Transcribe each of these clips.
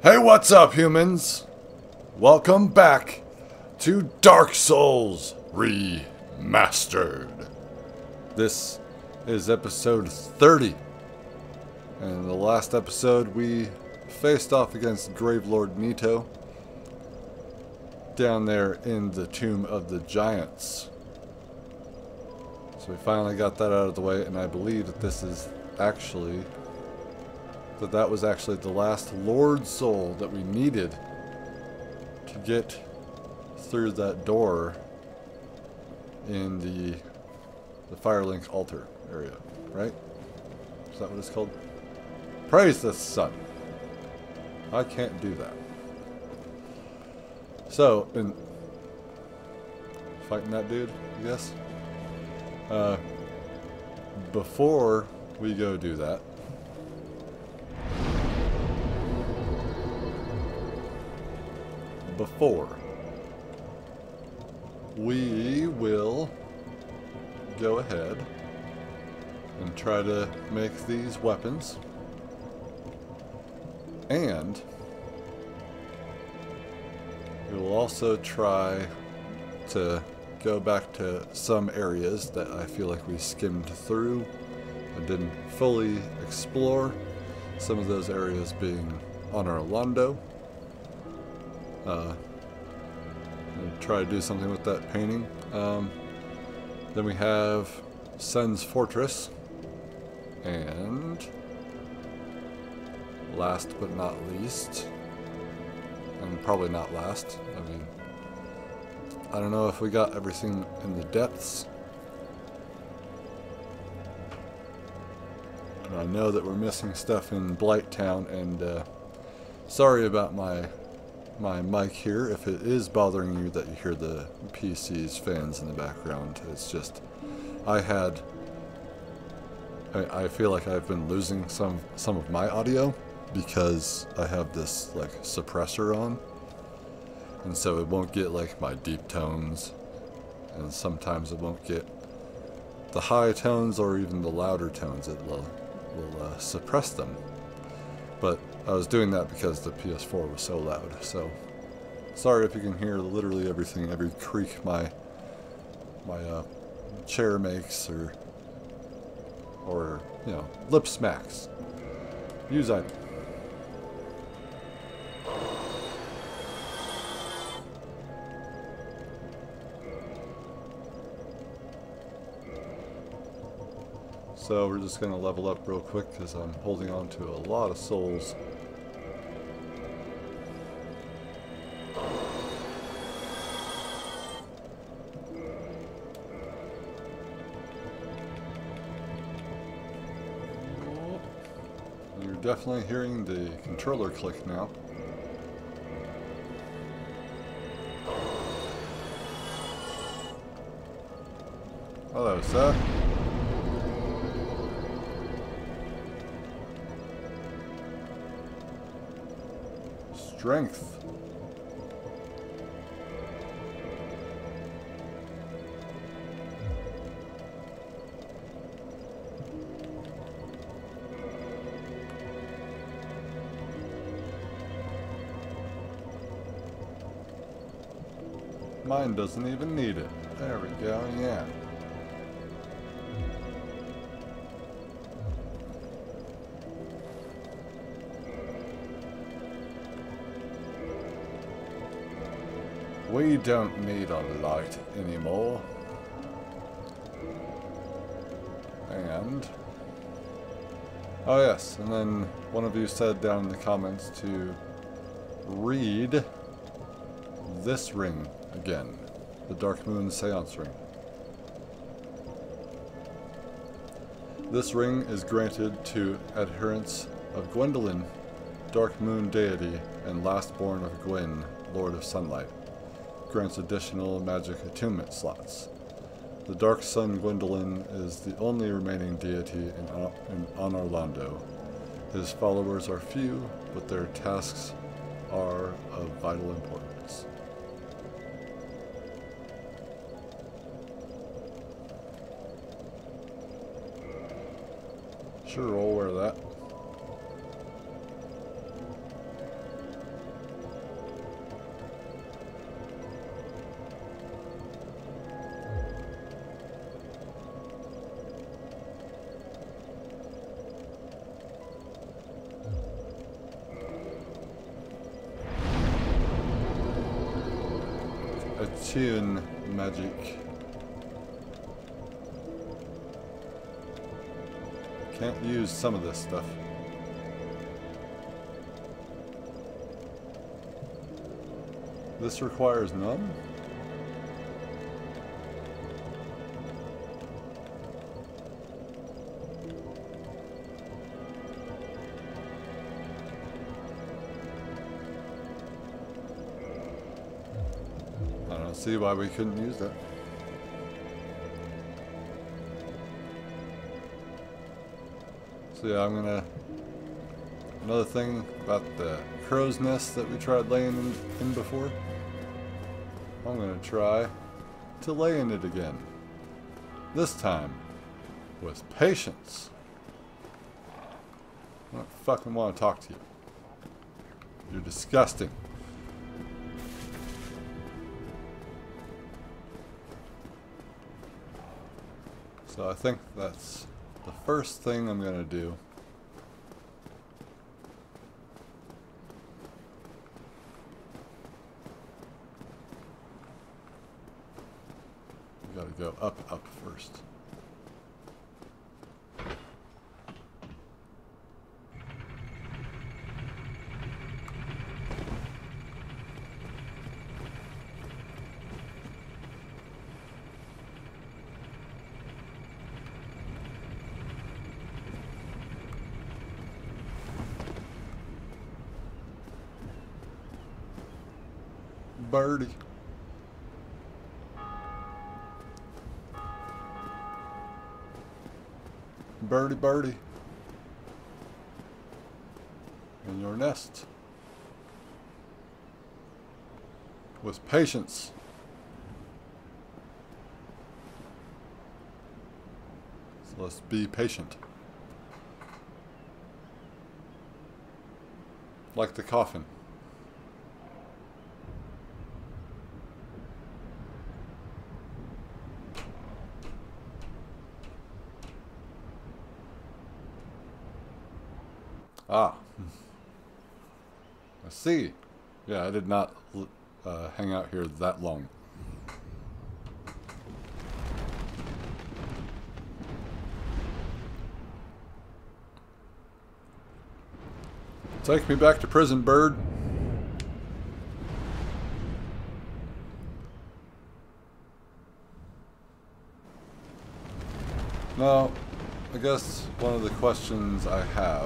Hey, what's up, humans? Welcome back to Dark Souls Remastered. This is episode 30. And in the last episode, we faced off against Gravelord Nito down there in the Tomb of the Giants. So we finally got that out of the way, and I believe that this is actually... that was actually the last Lord Soul that we needed to get through that door in the Firelink altar area, right? Is that what it's called? Praise the sun. I can't do that. So, been fighting that dude, I guess. Before we go do that, we will go ahead and try to make these weapons, and we will also try to go back to some areas that I feel like we skimmed through and didn't fully explore, some of those areas being Honor Londo. Try to do something with that painting. Then we have Sen's Fortress, and last but not least, and probably not last, I mean, I don't know if we got everything in the depths. And I know that we're missing stuff in Blighttown, and sorry about my mic here if it is bothering you that you hear the PC's fans in the background. It's just I feel like I've been losing some of my audio because I have this like suppressor on, and so it won't get like my deep tones, and sometimes it won't get the high tones or even the louder tones. It will suppress them. But I was doing that because the PS4 was so loud, so sorry if you can hear literally everything, every creak my chair makes, or you know, lip smacks. Use item. So we're just going to level up real quick because I'm holding on to a lot of souls. You're definitely hearing the controller click now. Hello, sir. Strength. Mine doesn't even need it. There we go, yeah. We don't need a light anymore. And... oh yes, and then one of you said down in the comments to read this ring again. The Dark Moon Seance Ring. This ring is granted to adherents of Gwendolyn, Dark Moon Deity, and Lastborn of Gwyn, Lord of Sunlight. Grants additional magic attunement slots. The Dark Sun Gwendolyn is the only remaining deity in Honor Londo. His followers are few, but their tasks are of vital importance. Sure, I'll wear that. tune magic. Can't use some of this stuff. This requires none? I don't see why we couldn't use that. So yeah, I'm gonna... Another thing about the crow's nest that we tried laying in before. I'm gonna try to lay in it again. This time with patience. I don't fucking want to talk to you. You're disgusting. So I think that's the first thing I'm gonna do. We gotta go up first. Birdie. Birdie, birdie. In your nest. With patience. So let's be patient. Like the coffin. Ah, I see. Yeah, I did not hang out here that long. Take me back to prison, bird. Now, I guess one of the questions I have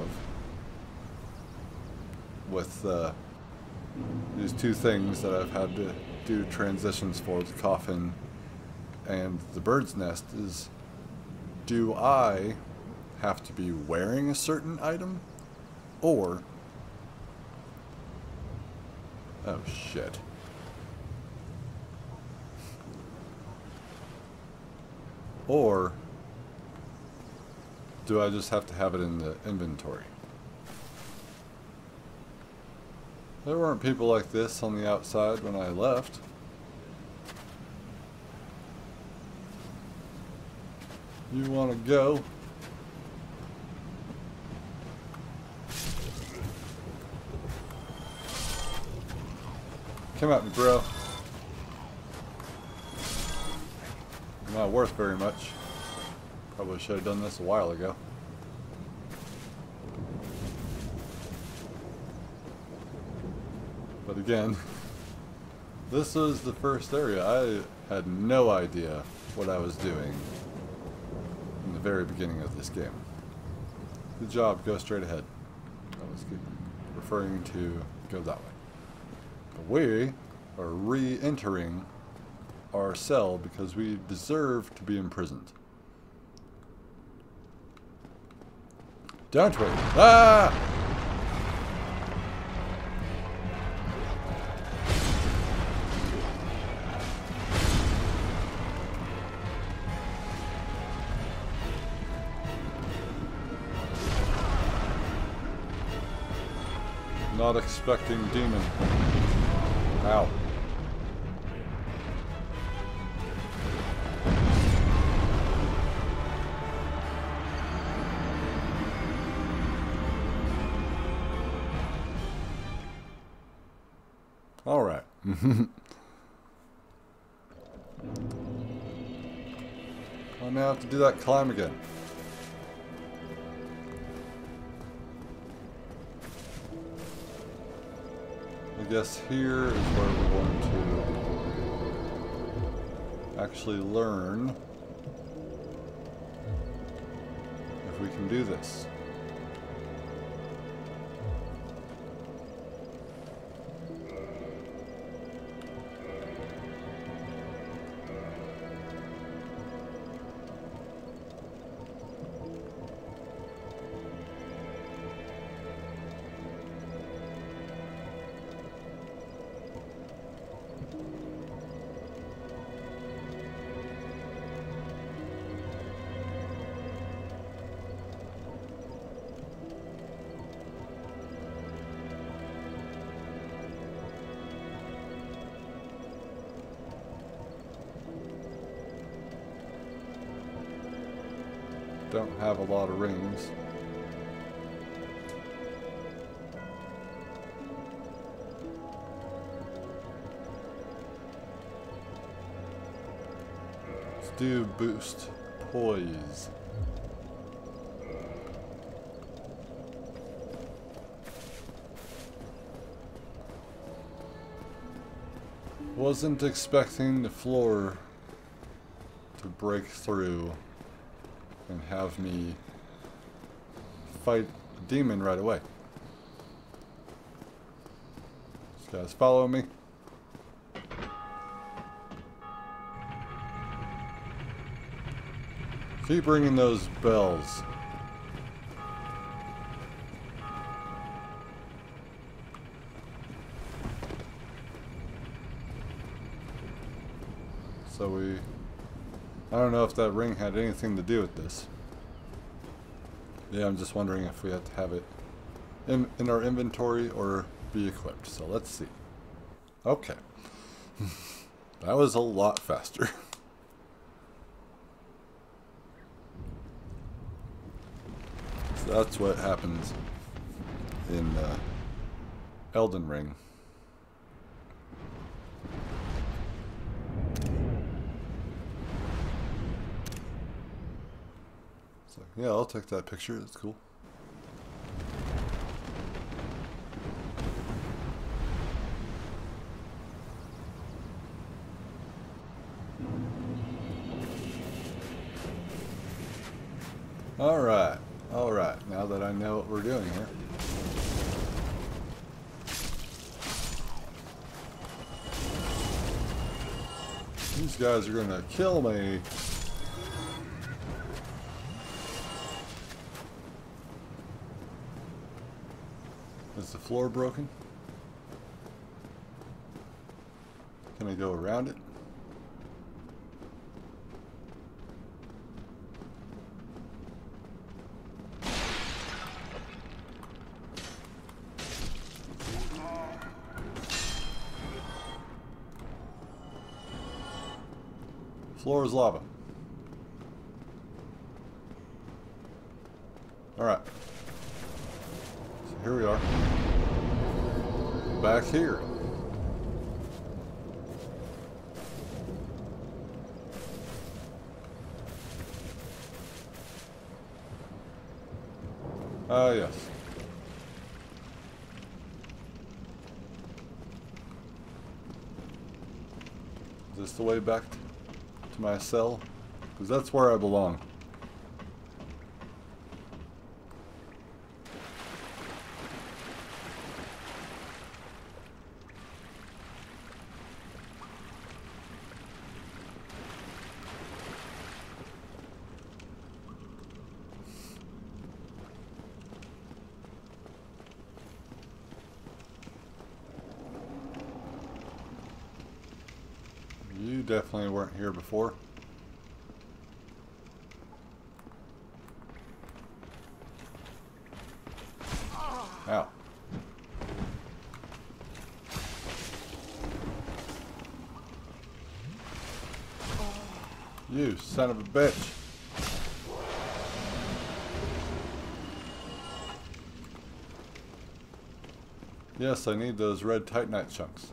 with these two things that I've had to do transitions for, the coffin and the bird's nest, is do I have to be wearing a certain item? Or... oh shit. Or do I just have to have it in the inventory? There weren't people like this on the outside when I left. You want to go? Come at me, bro. I'm not worth very much. Probably should have done this a while ago. But again, this was the first area. I had no idea what I was doing in the very beginning of this game. Good job, go straight ahead. I was referring to go that way. But we are re-entering our cell because we deserve to be imprisoned. Don't we? Ah! Not expecting demon. Ow. All right. I now have to do that climb again. I guess here is where we're going to actually learn if we can do this. Don't have a lot of rings. Let's do boost poise. Wasn't expecting the floor to break through and have me fight a demon right away. These guys follow me. Keep ringing those bells. So I don't know if that ring had anything to do with this. Yeah, I'm just wondering if we have to have it in our inventory or be equipped. So let's see. Okay. That was a lot faster. So that's what happens in Elden Ring. Yeah, I'll take that picture. That's cool. Alright. Alright. Now that I know what we're doing here. These guys are gonna kill me. Is the floor broken? Can I go around it? Floor is lava. Alright. So here we are. Back here. Ah, yes. Is this the way back to my cell? Because that's where I belong. You definitely weren't here before. Ow. You son of a bitch. Yes, I need those red Titanite chunks.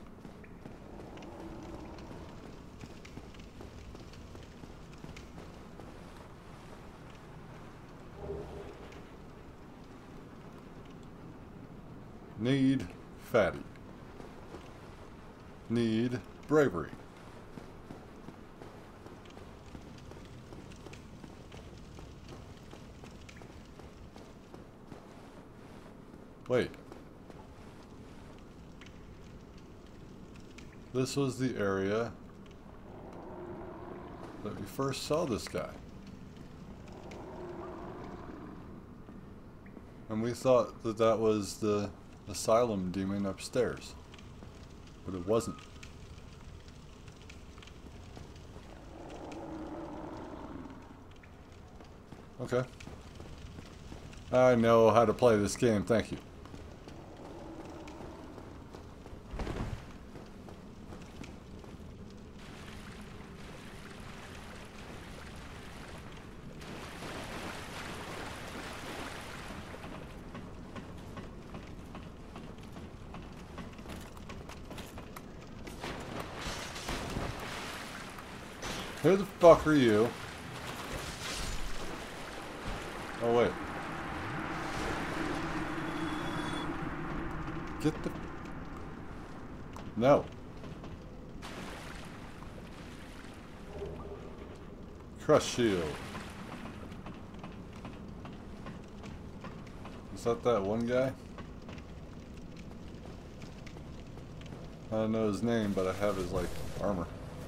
Need fatty. Need bravery. Wait. This was the area that we first saw this guy. And we thought that that was the asylum demon upstairs. But it wasn't. Okay. I know how to play this game, thank you. Who the fuck are you? Oh wait. Get the... No. Crush shield. Is that one guy? I don't know his name, but I have his, like, armor.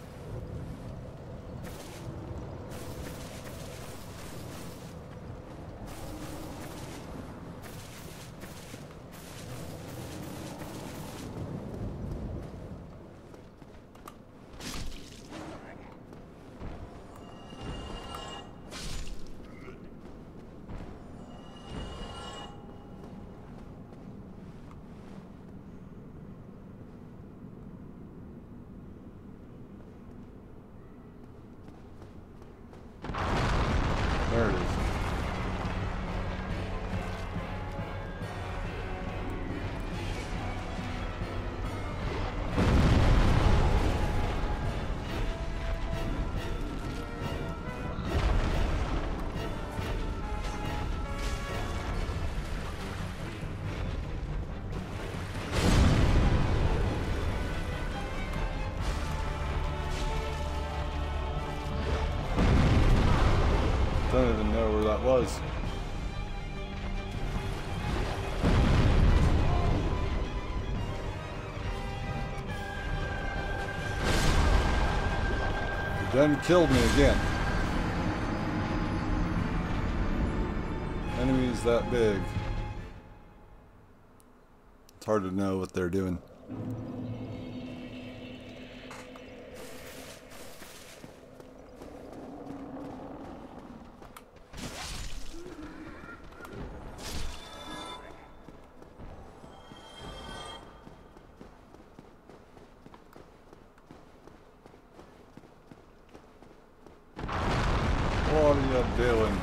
There it is. Don't even know where that was. It done killed me again. Enemies that big. It's hard to know what they're doing. What are you doing?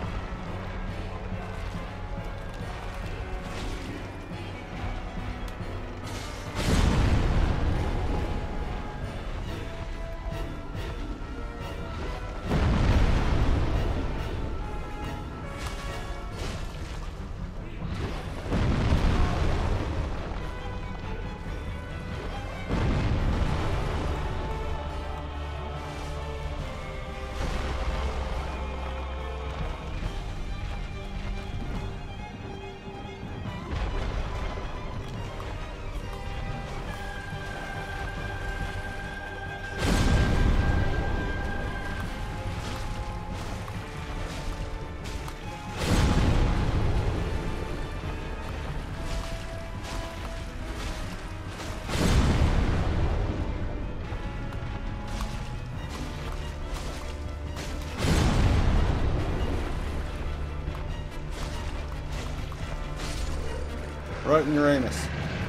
Right in Uranus.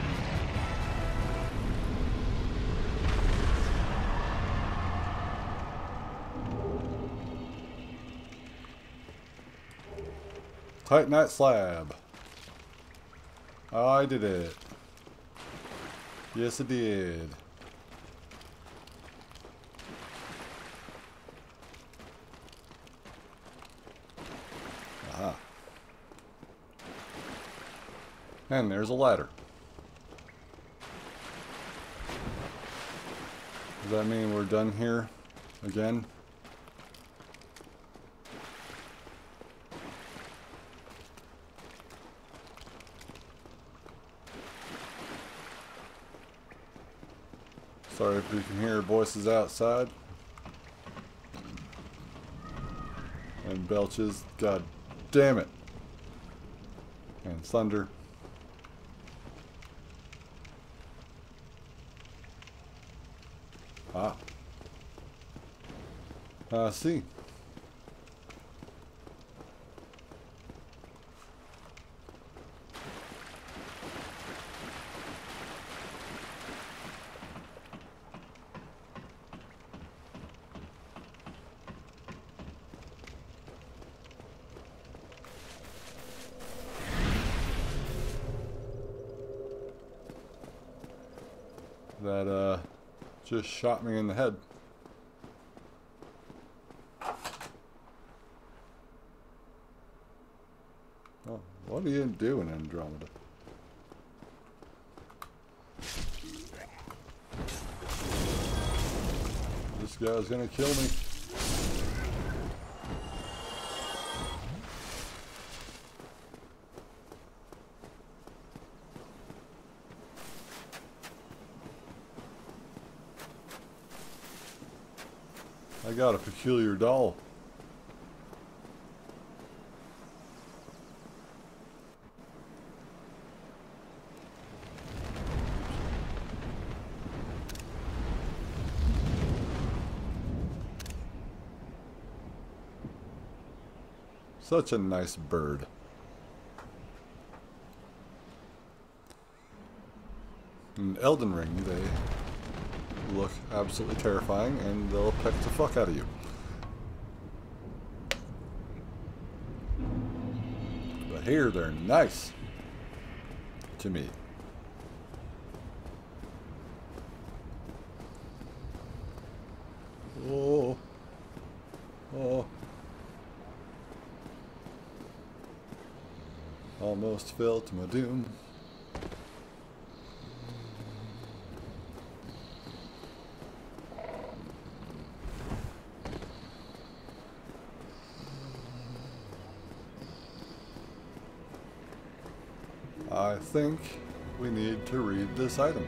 Titanite slab. I did it. Yes, I did. Aha. And there's a ladder. Does that mean we're done here again? Sorry if you can hear voices outside. And belches. God damn it. And thunder. Ah. I see. That just shot me in the head. Oh, what are you doing, Andromeda? This guy's gonna kill me. I got a peculiar doll. Such a nice bird. In Elden Ring, they look absolutely terrifying and they'll peck the fuck out of you. But here they're nice to me. Oh. Oh. Almost fell to my doom. I think we need to read this item.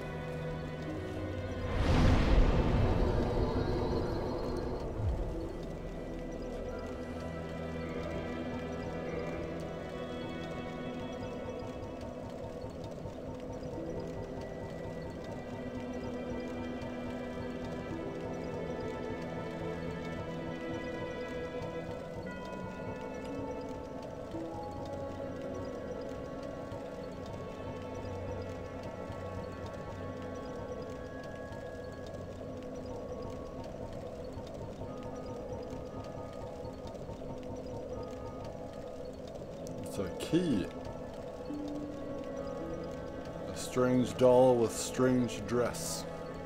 It's a key. A strange doll with strange dress.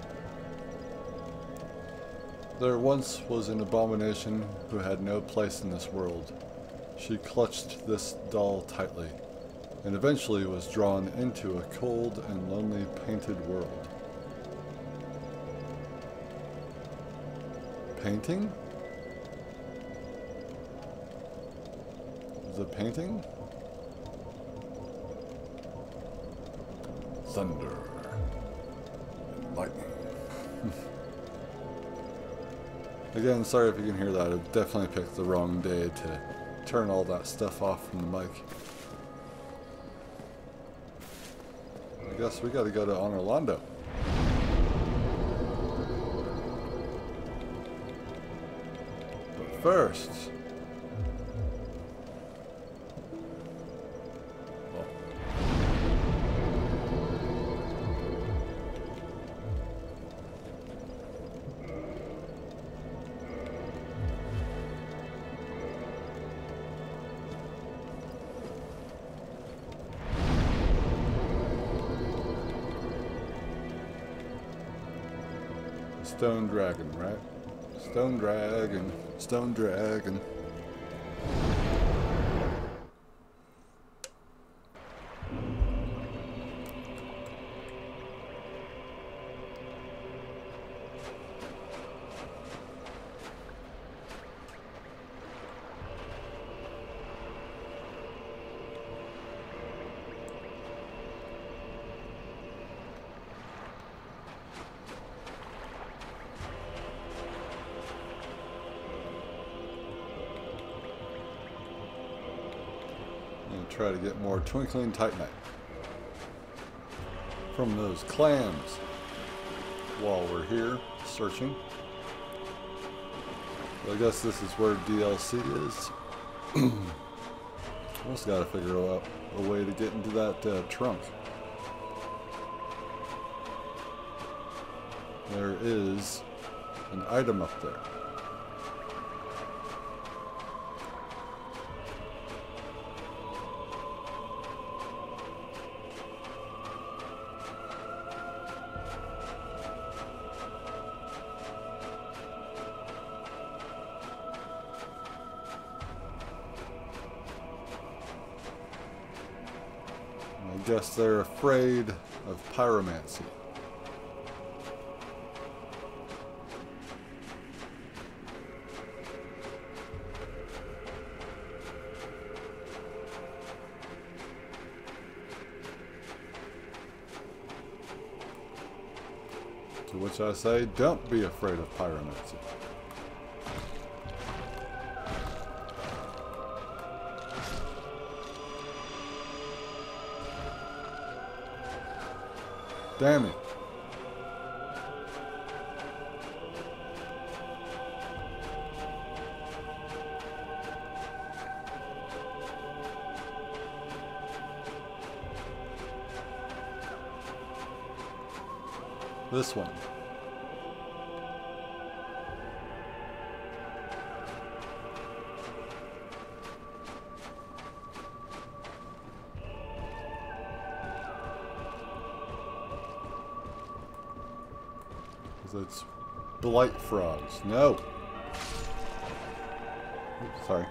There once was an abomination who had no place in this world. She clutched this doll tightly, and eventually was drawn into a cold and lonely painted world. Painting? The painting? Thunder and lightning. Again, sorry if you can hear that. I definitely picked the wrong day to turn all that stuff off from the mic. I guess we gotta go to Orlando. But first... Stone Dragon, right? Stone Dragon, Stone Dragon. try to get more twinkling titanite from those clams while we're here searching. So I guess this is where DLC is. Almost got to figure out a way to get into that trunk. There is an item up there. I guess they're afraid of pyromancy. To which I say, don't be afraid of pyromancy. Damn it. This one. It's blight frogs. No. Oops, sorry.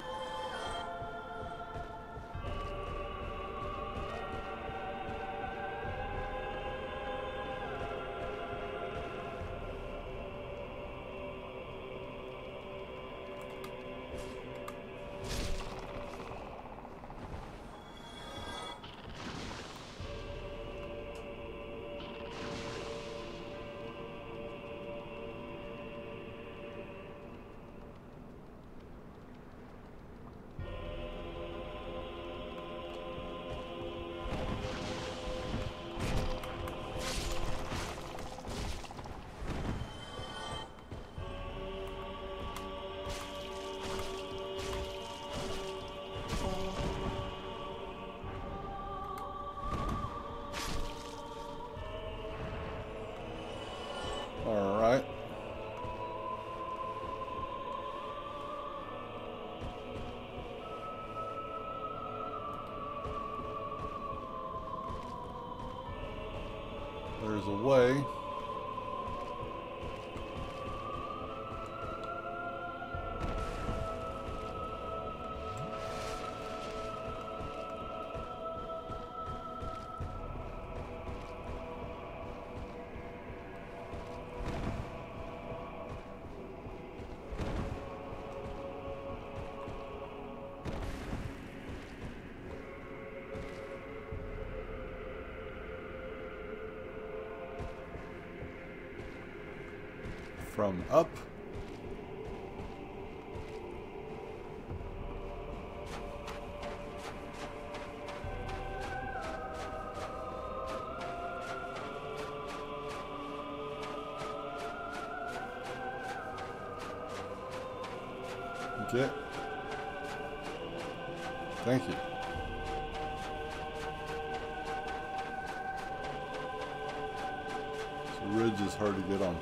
All right. There's a way. From up. Get. Thank you. This ridge is hard to get on.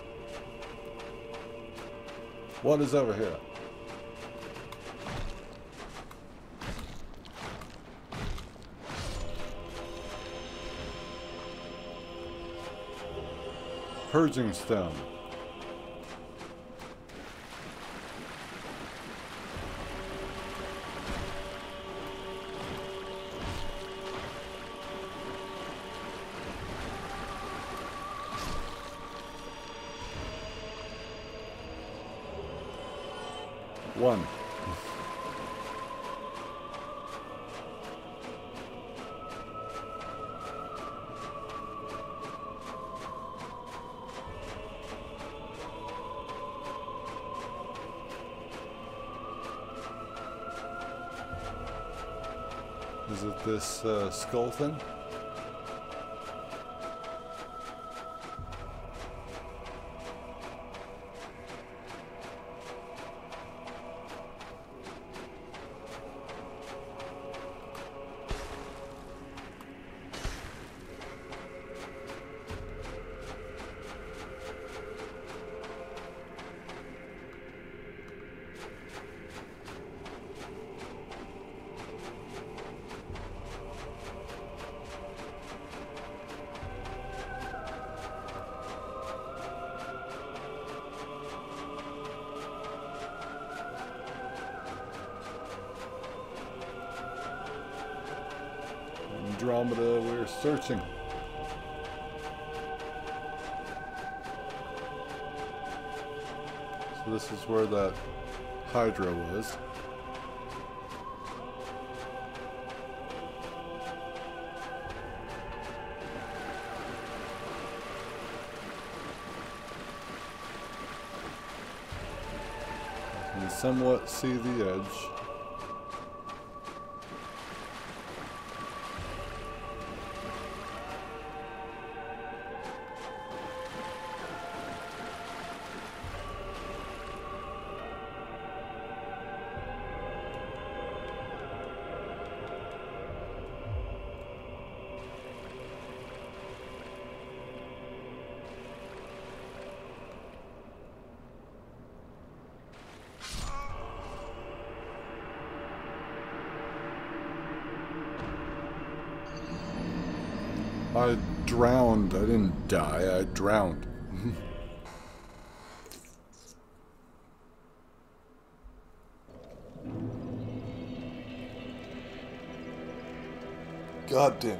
What is over here? Purging stone. One. Is it this skull thing? Andromeda, we're searching. So this is where that Hydra was. I can somewhat see the edge. I drowned. I didn't die. I drowned. God damn.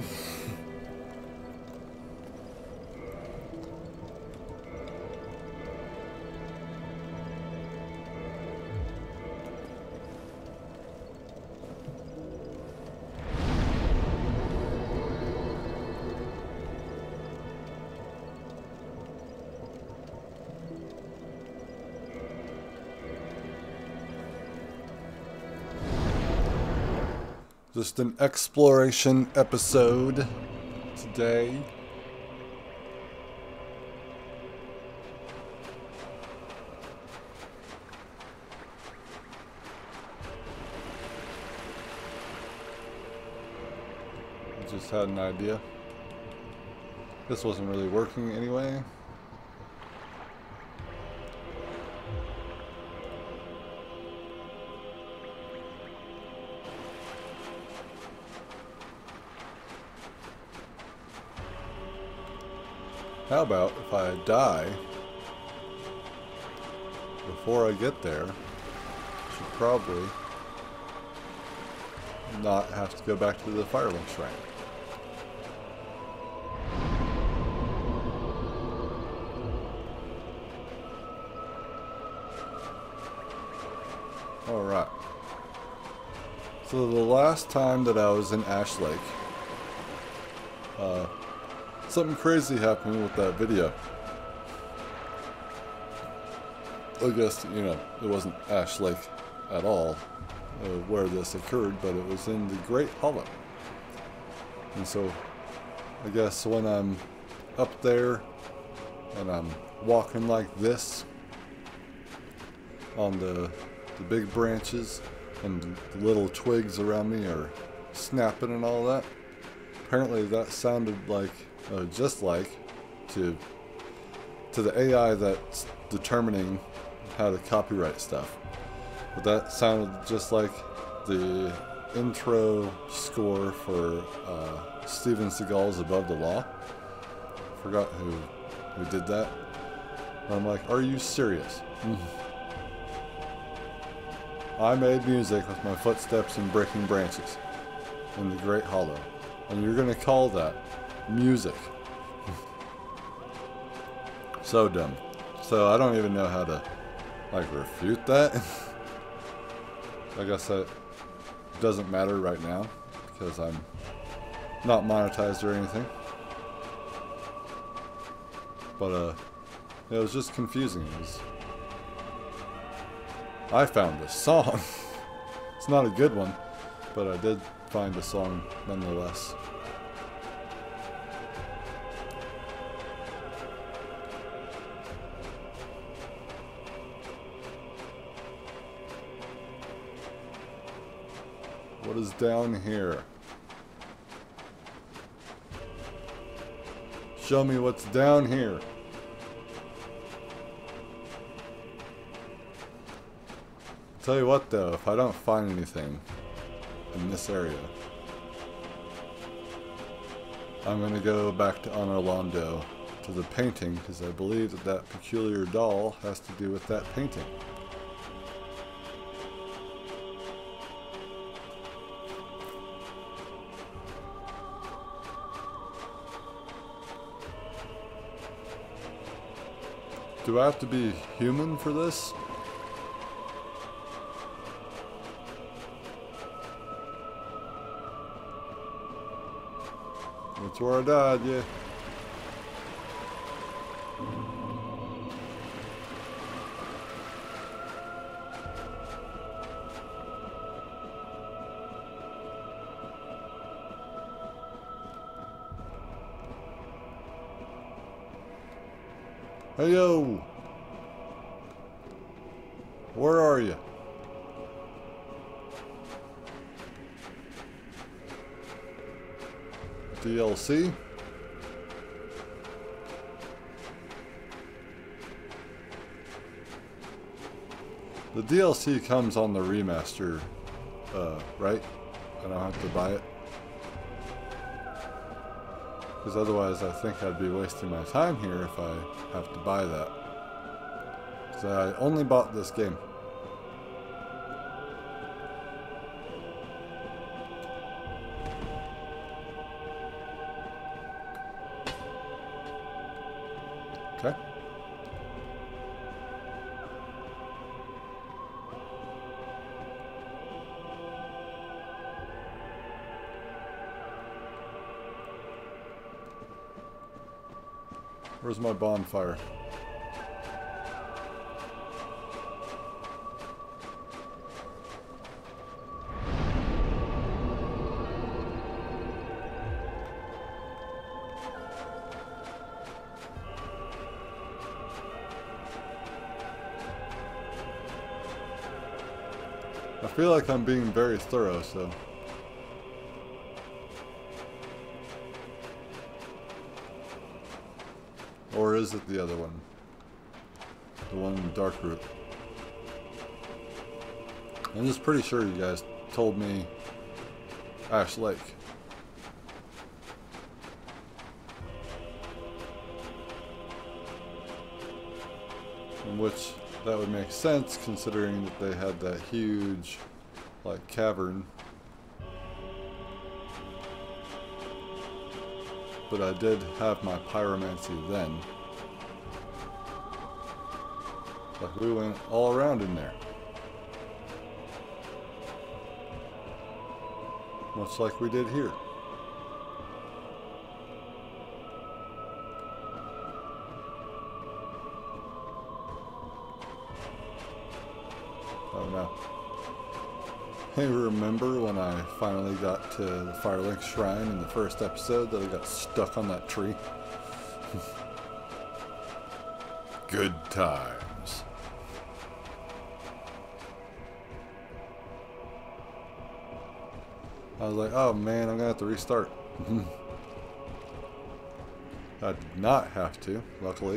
Just an exploration episode today. Just had an idea. This wasn't really working anyway. How about if I die before I get there? I should probably not have to go back to the Firelink Shrine. Alright. So the last time that I was in Ash Lake, something crazy happened with that video. I guess, you know, it wasn't Ash Lake at all where this occurred, but it was in the Great Hollow. And so, I guess when I'm up there and I'm walking like this on the big branches and the little twigs around me are snapping and all that, apparently that sounded like just like to the AI that's determining how to copyright stuff. But that sounded just like the intro score for Steven Seagal's Above the Law. Forgot who who did that. And I'm like, are you serious? I made music with my footsteps and breaking branches in the Great Hollow. And you're gonna call that music? So dumb. So I don't even know how to, like, refute that. I guess that doesn't matter right now because I'm not monetized or anything. But it was just confusing. I found a song. It's not a good one, but I did find a song nonetheless. What is down here? Show me what's down here. Tell you what though, if I don't find anything in this area, I'm gonna go back to Anor Londo to the painting because I believe that that peculiar doll has to do with that painting. Do I have to be human for this? That's where I died, yeah. Hey yo! Where are you? DLC? The DLC comes on the remaster, right? I don't have to buy it. Because otherwise I think I'd be wasting my time here if I have to buy that. Because I only bought this game. Okay. Where's my bonfire? I feel like I'm being very thorough, so... Or is it the other one? The one in the dark route? I'm just pretty sure you guys told me Ash Lake. In which that would make sense considering that they had that huge, like, cavern. But I did have my pyromancy then. Like, we went all around in there. Much like we did here. Oh no. Hey, remember when I finally got to the Firelink Shrine in the first episode that I got stuck on that tree? Good times. I was like, oh man, I'm gonna have to restart. I did not have to, luckily.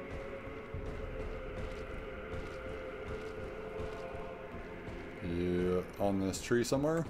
You on this tree somewhere?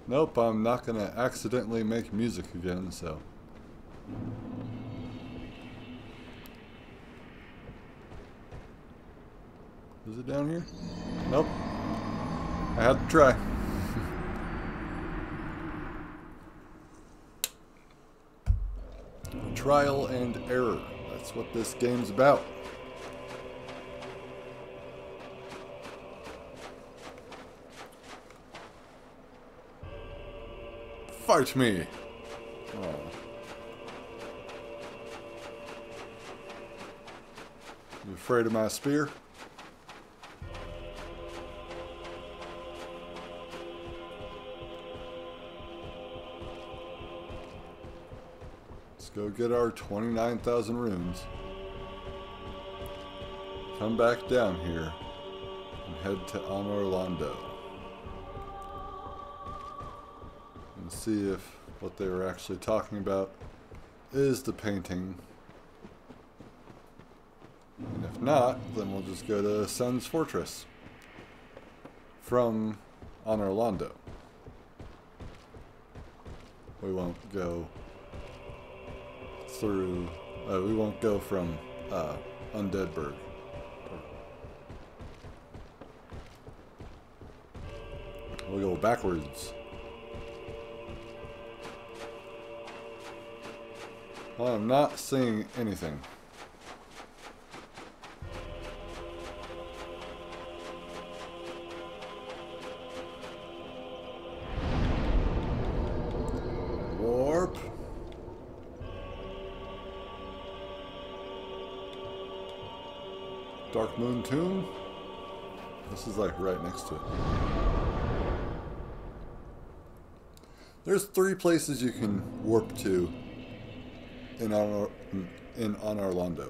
Nope, I'm not gonna accidentally make music again, so. Is it down here? Nope. I had to try. Trial and error. That's what this game's about. Fight me! Oh. You afraid of my spear? Let's go get our 29,000 runes. Come back down here and head to Anor Londo. And see if what they were actually talking about is the painting. And if not, then we'll just go to Sen's Fortress from Anor Londo. We won't go through, we won't go from Undeadburg. We'll go backwards. I'm not seeing anything. Warp. Darkmoon Tomb. This is like right next to it. There's 3 places you can warp to in Anor Londo.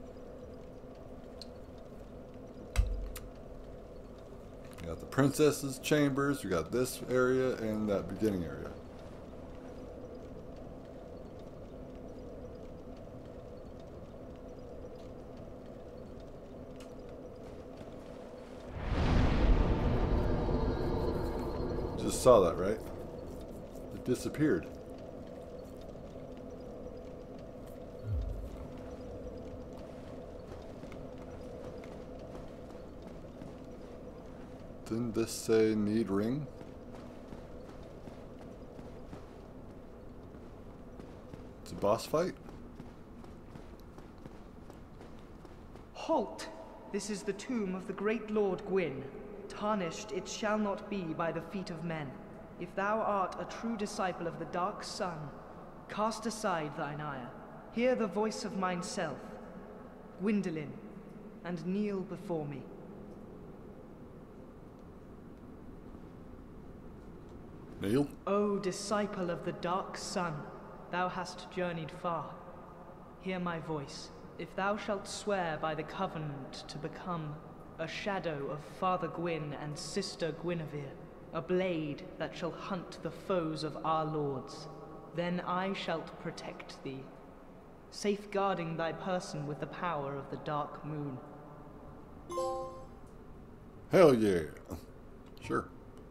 You got the princess's chambers, you got this area, and that beginning area. Just saw that, right? It disappeared. Didn't this say need ring? It's a boss fight? Halt! This is the tomb of the great Lord Gwyn. Tarnished it shall not be by the feet of men. If thou art a true disciple of the Dark Sun, cast aside thine ire. Hear the voice of mine self, Gwyndolin, and kneel before me. Kneel? O disciple of the Dark Sun, thou hast journeyed far. Hear my voice. If thou shalt swear by the covenant to become a shadow of Father Gwyn and Sister Guinevere, a blade that shall hunt the foes of our lords, then I shalt protect thee, safeguarding thy person with the power of the Dark Moon. Hell yeah. Sure.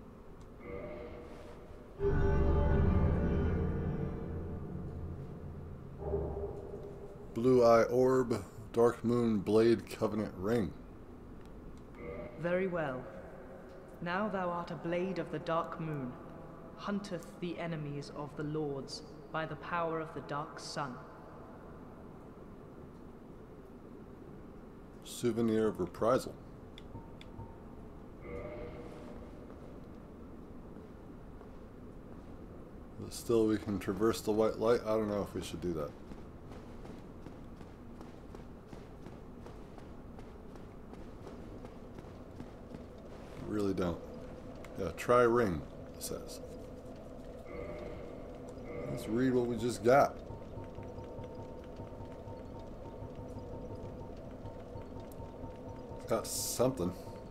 Blue Eye Orb, Dark Moon Blade Covenant Ring. Very well. Now thou art a blade of the Dark Moon, hunteth the enemies of the lords by the power of the Dark Sun. Souvenir of Reprisal. But still we can traverse the white light. I don't know if we should do that. Really don't. Yeah, try ring, it says. Let's read what we just got. It's got something.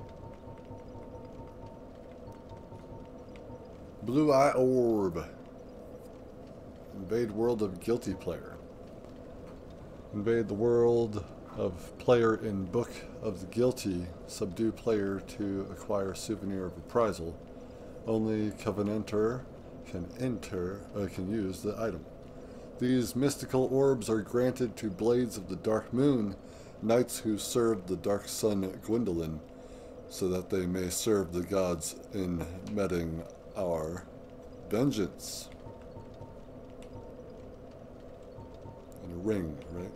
Blue Eye Orb. Invade world of guilty player. Invade the world of player in Book of the Guilty. Subdue player to acquire Souvenir of Reprisal. Only Covenanter can use the item. These mystical orbs are granted to Blades of the Dark Moon, knights who served the Dark Sun Gwendolyn, so that they may serve the gods in meting our vengeance. And a ring, right?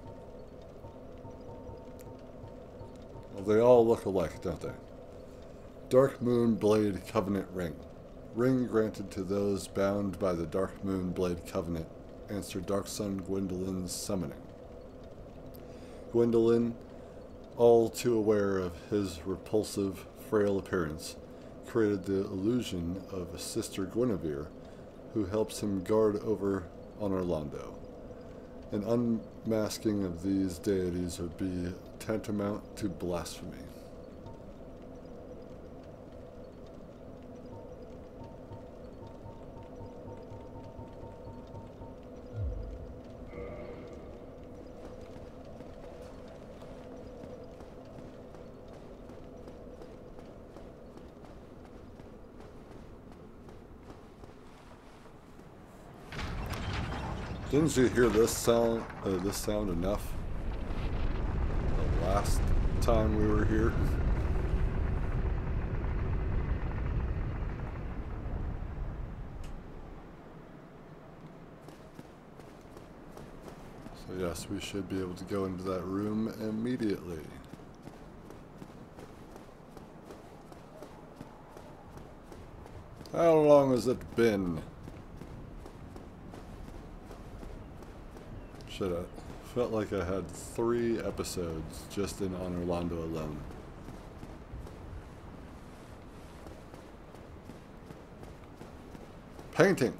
Well, they all look alike, don't they? Dark Moon Blade Covenant Ring. Ring granted to those bound by the Dark Moon Blade Covenant. Answer Dark Sun Gwendolyn's summoning. Gwendolyn, all too aware of his repulsive, frail appearance, created the illusion of Sister Guinevere, who helps him guard over Orlando. An unmasking of these deities would be tantamount to blasphemy. Didn't you hear this sound enough? The last time we were here. So yes, we should be able to go into that room immediately. How long has it been? Shit, I felt like I had 3 episodes just in Orlando alone. Painting!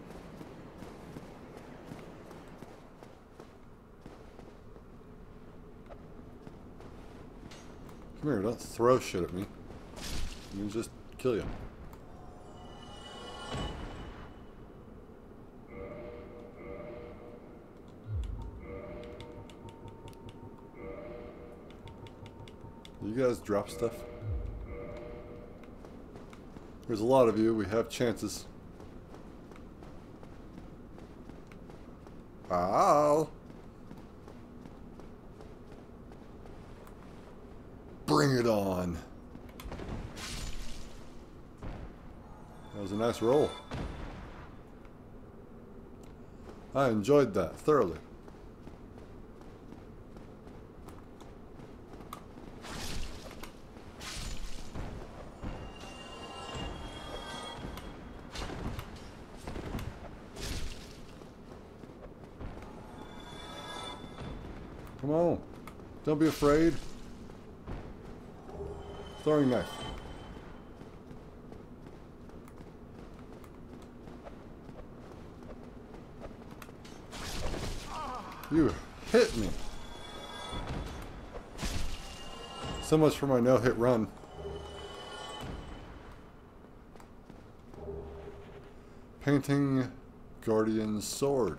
Come here, don't throw shit at me. Let me just kill you. You guys drop stuff? There's a lot of you. We have chances. Ow! Bring it on. That was a nice roll. I enjoyed that thoroughly. Come on. Don't be afraid. Throwing knife. You hit me. So much for my no-hit run. Painting Guardian's sword.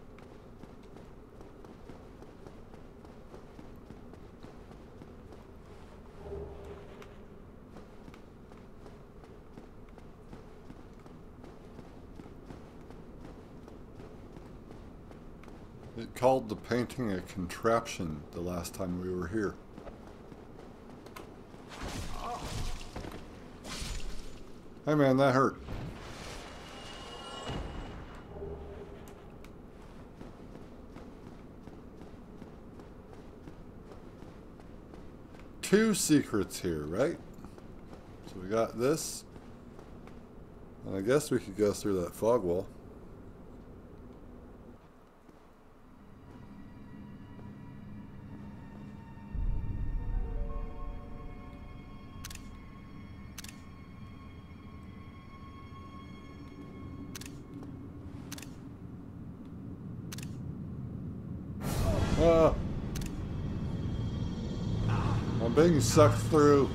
It called the painting a contraption the last time we were here. Hey man, that hurt. Two secrets here, right? So we got this. And I guess we could go through that fog wall. I'm being sucked through.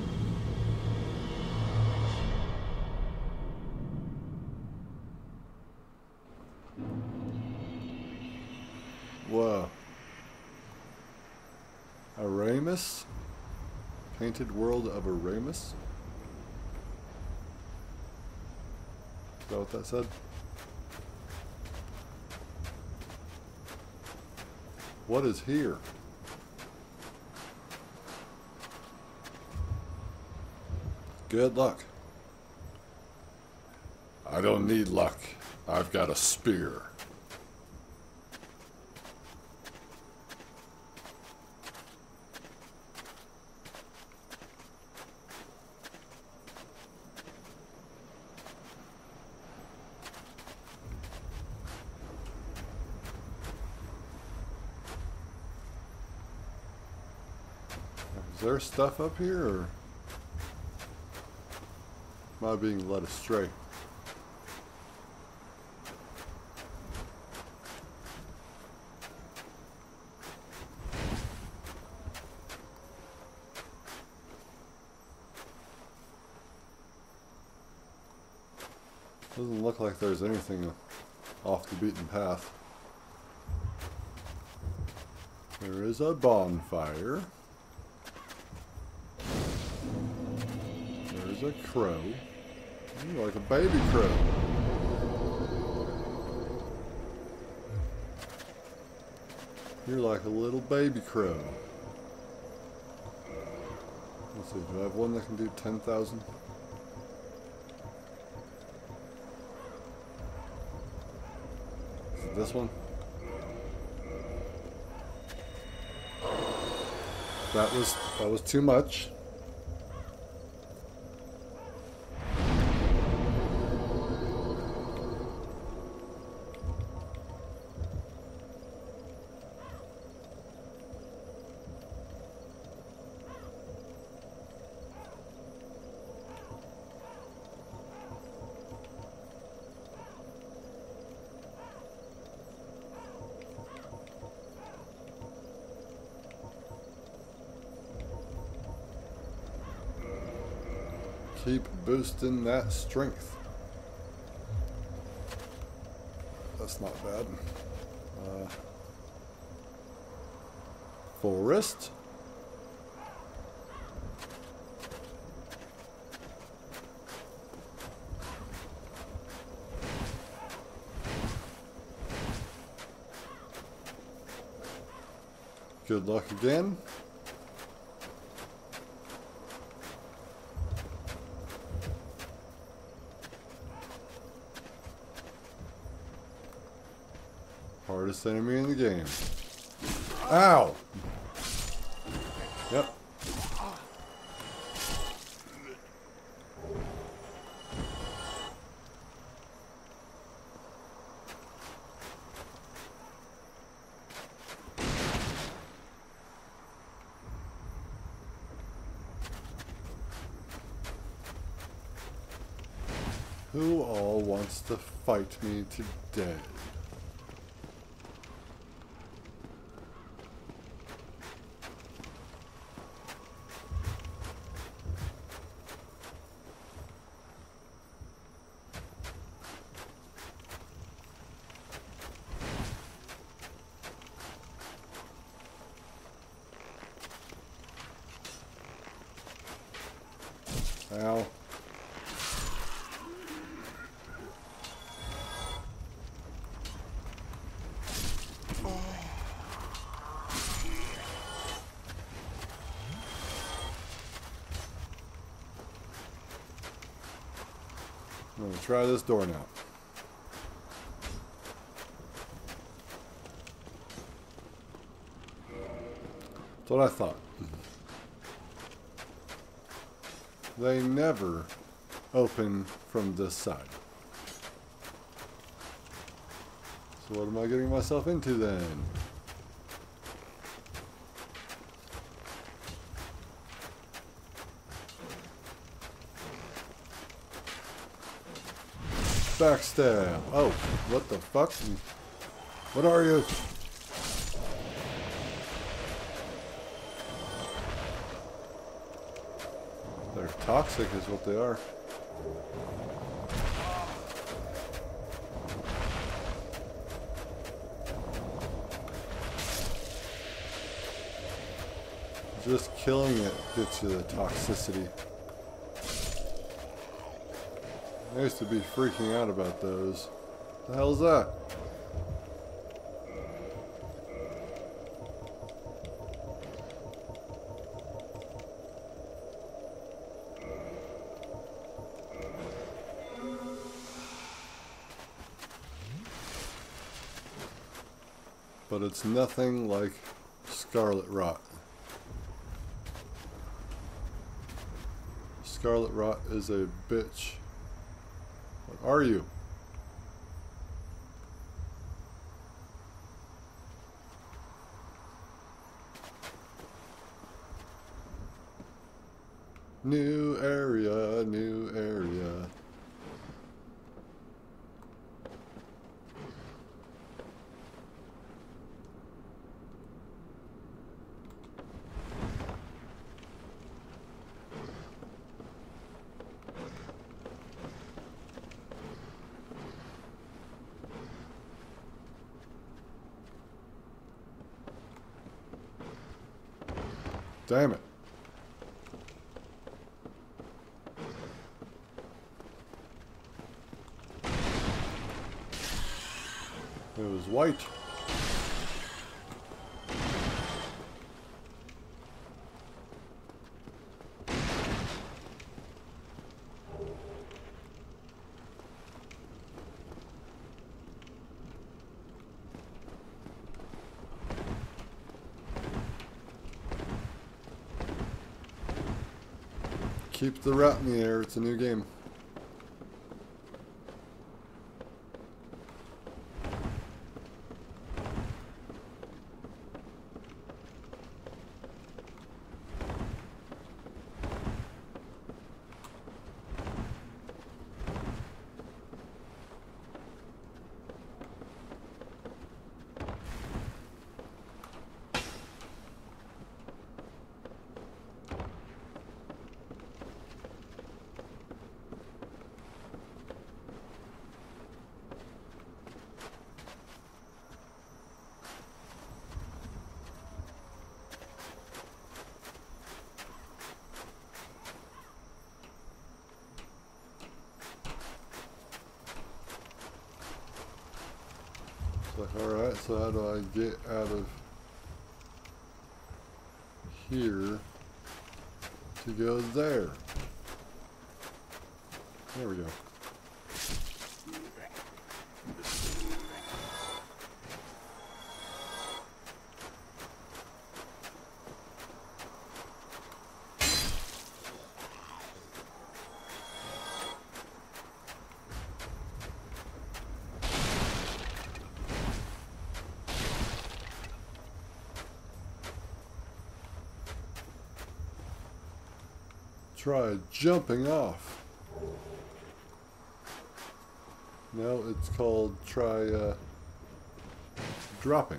Whoa. Aramis? Painted World of Aramis? Is that what that said? What is here? Good luck. I don't need luck. I've got a spear. Is there stuff up here, or am I being led astray? Doesn't look like there's anything off the beaten path. There is a bonfire. There's a crow. Ooh, like a baby crow. You're like a little baby crow. Let's see, do I have one that can do 10,000? Is it this one? That was too much. Keep boosting that strength. That's not bad. Forest. Good luck again. Hardest enemy in the game. Ow! Yep. Who all wants to fight me today? Ow. I'm going to try this door now. That's what I thought. They never open from this side. So what am I getting myself into then? Backstab. Oh, what the fuck? What are you? They're toxic is what they are. Just killing it gets you the toxicity. I used to be freaking out about those. The hell's that? but it's nothing like Scarlet Rot. Scarlet Rot is a bitch. What are you? New area, new area. Damn it. It was white. Keep the rat in the air, it's a new game. Alright, so how do I get out of here to go there? There we go. Try jumping off. No, it's called try dropping.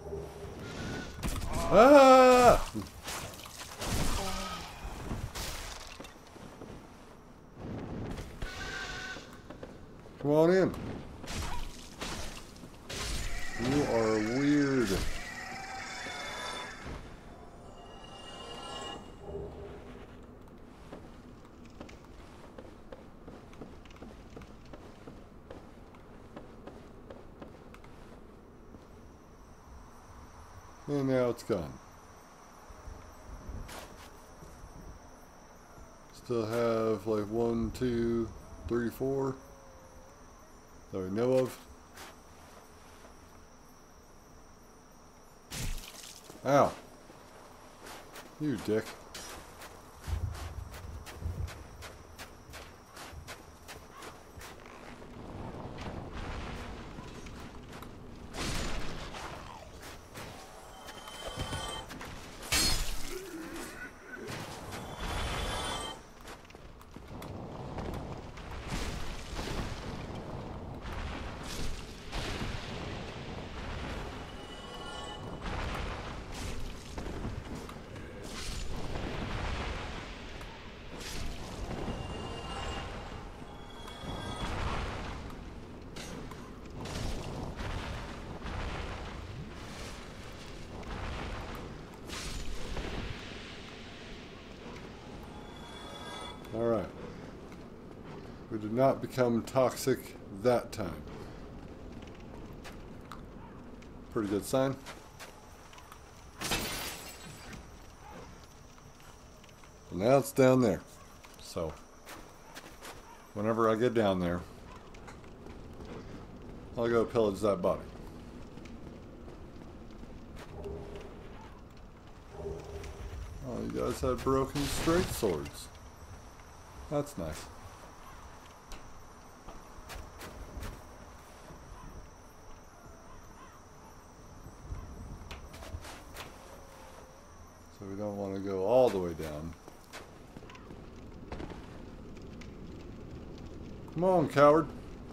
Ah! Come on in. You are weird. And now it's gone. Still have like 1, 2, 3, 4 that we know of. Ow. You dick. Alright. We did not become toxic that time. Pretty good sign. And now it's down there. So, whenever I get down there, I'll go pillage that body. Oh, you guys had broken straight swords. That's nice. So we don't want to go all the way down. Come on, coward.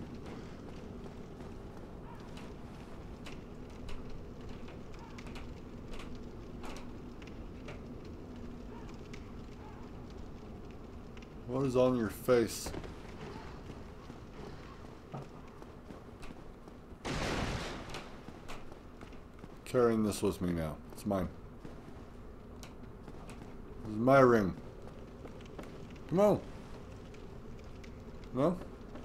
What is on your face? Carrying this with me now. It's mine. This is my ring. Come on. No?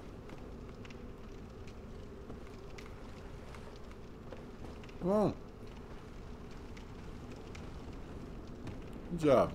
Come on. Good job.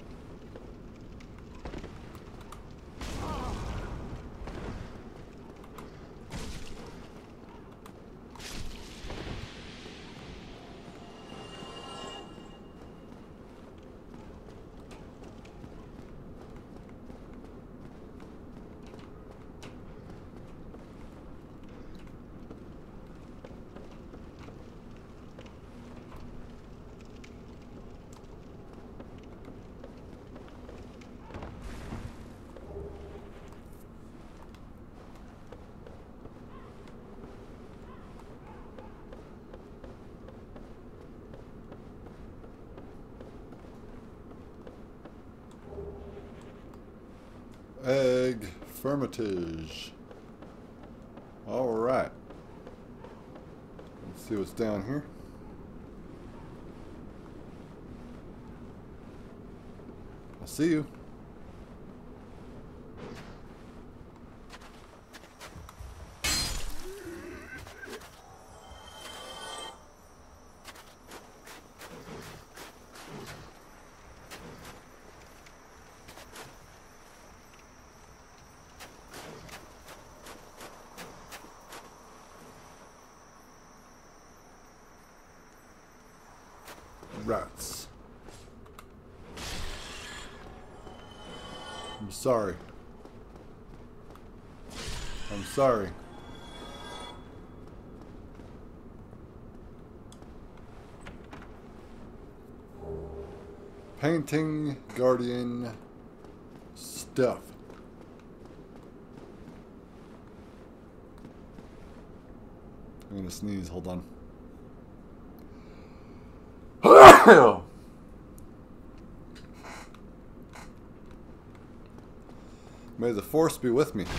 Egg Firmitage. Alright. Let's see what's down here. I'll see you. Rats. I'm sorry. I'm sorry. Painting Guardian stuff. I'm gonna sneeze, hold on. May the force be with me.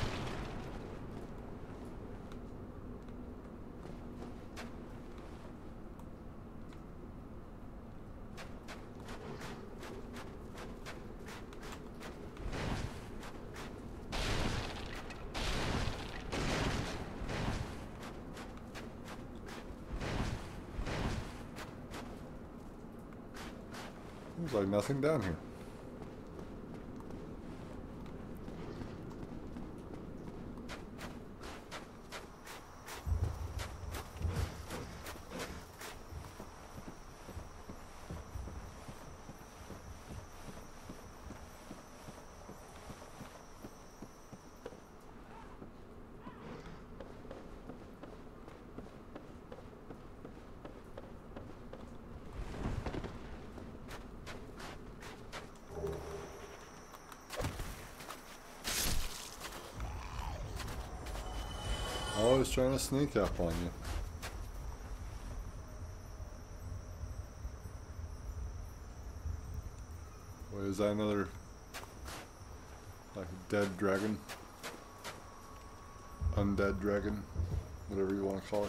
Seems like nothing down here. Always trying to sneak up on you. Wait, is that another, like, dead dragon? Undead dragon? Whatever you want to call it.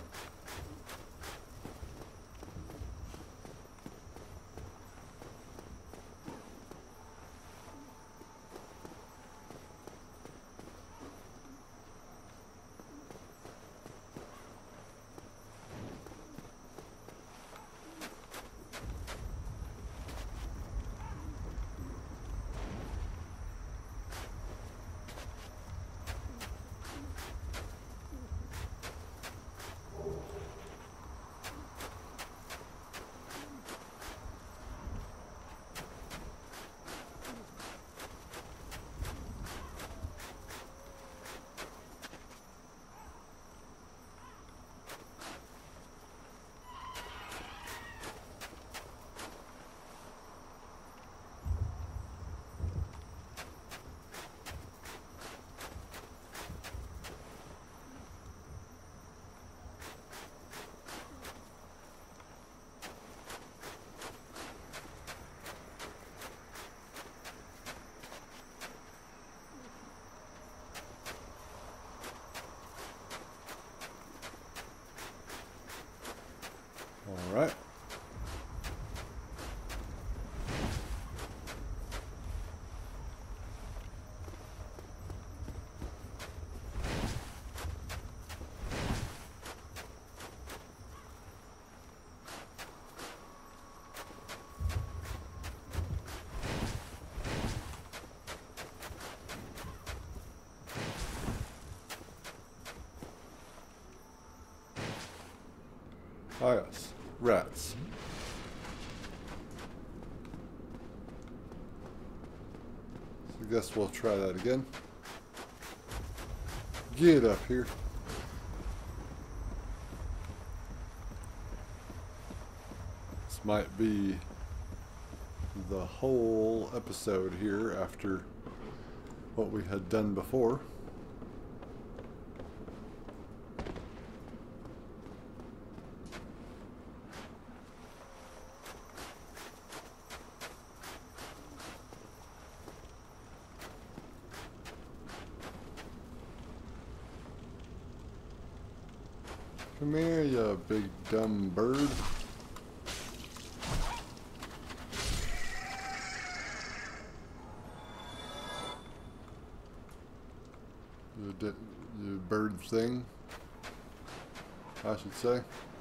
Alright. Ah yes, rats. So I guess we'll try that again. Get up here. This might be the whole episode here after what we had done before. Come here, you big dumb bird. You bird thing, I should say.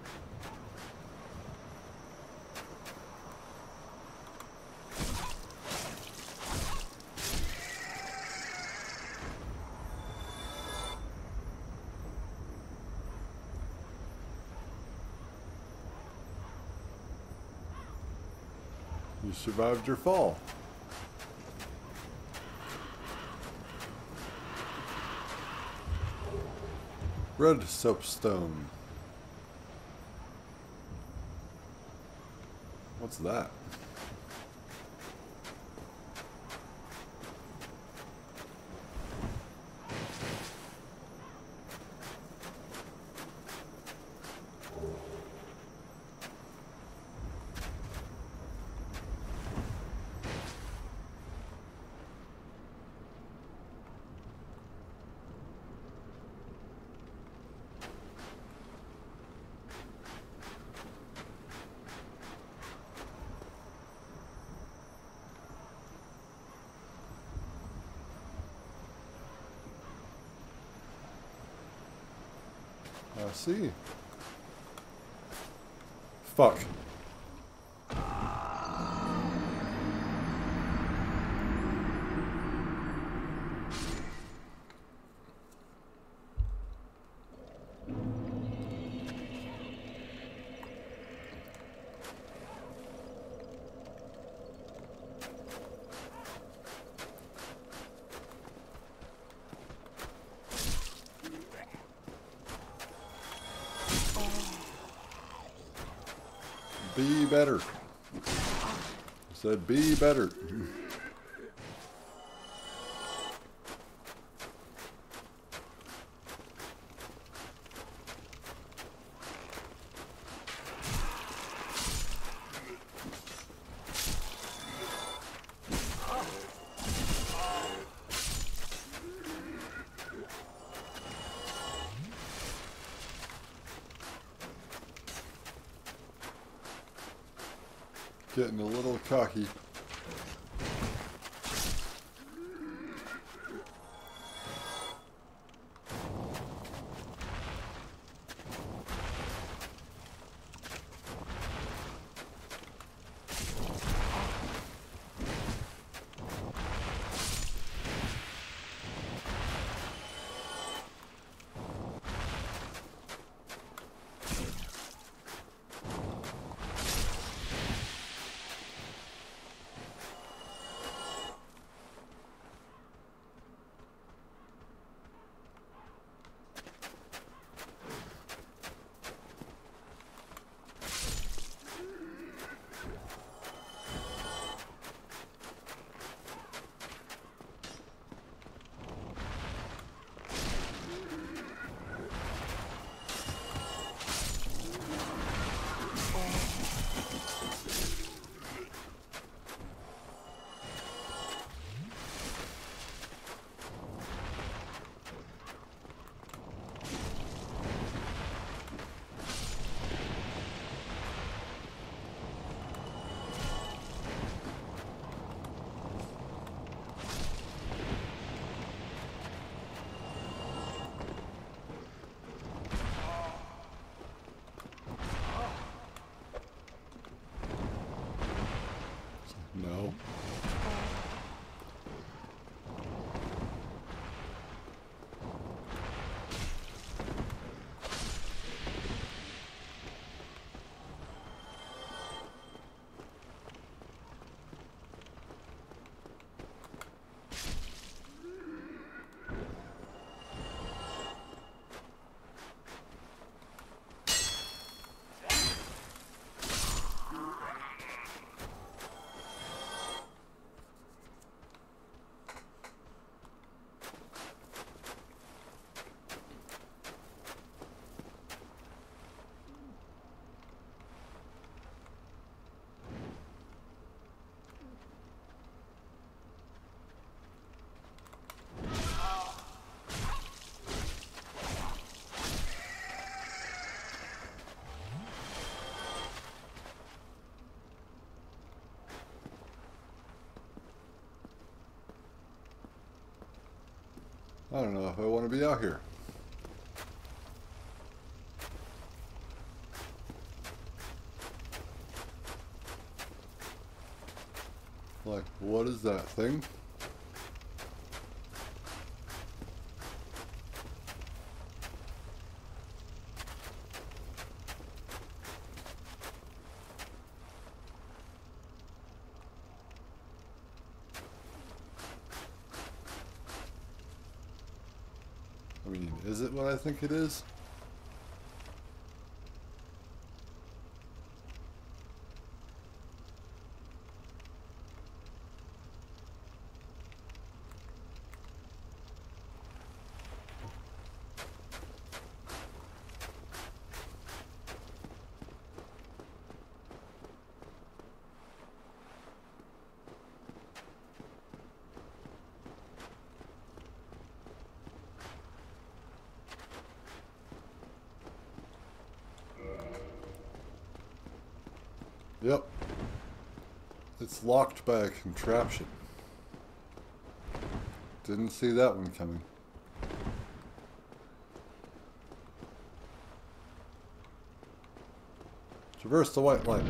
You survived your fall. Red soapstone. What's that? I see. Fuck. Be better. I said be better. Getting a little cocky. I don't know if I want to be out here. Like, what is that thing? I mean, is it what I think it is? Yep. It's locked by a contraption. Didn't see that one coming. Traverse the white light.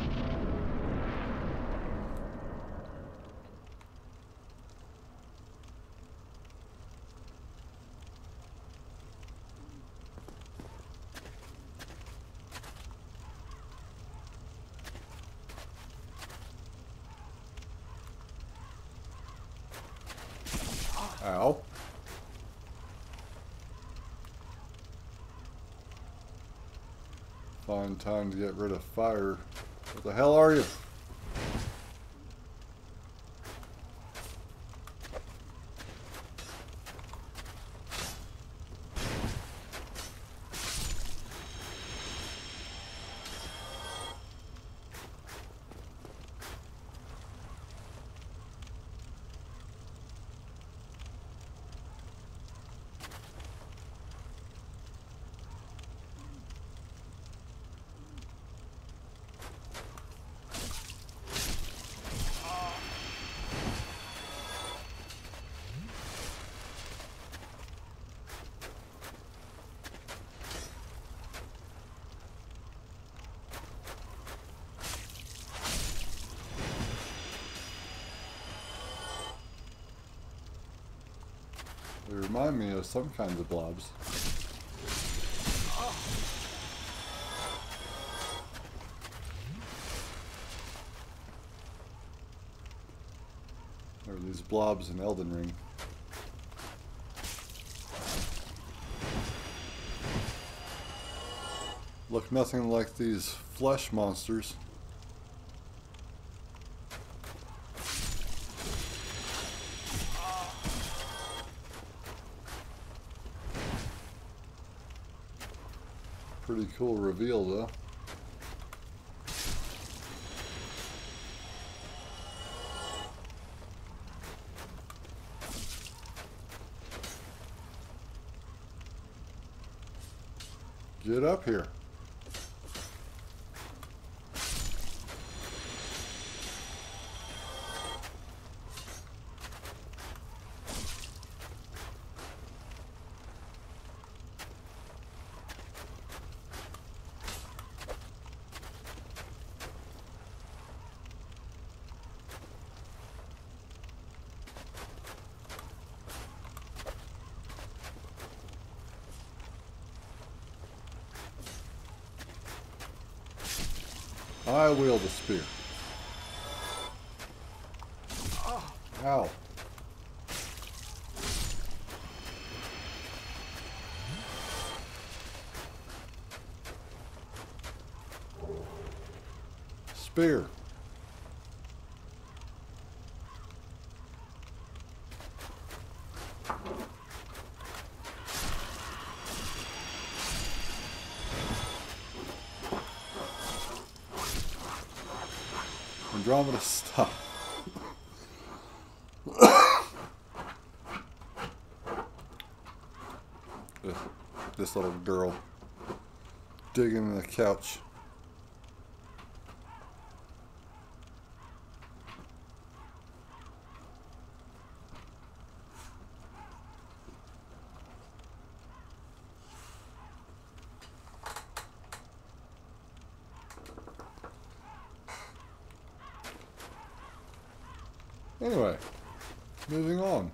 Ow. Find time to get rid of fire. What the hell are you? They remind me of some kinds of blobs. There are these blobs in Elden Ring. Look nothing like these flesh monsters. Pretty cool reveal though. Get up here. I wield a spear. Ow. Spear. Andromeda, stop. This little girl digging in the couch. Anyway, moving on.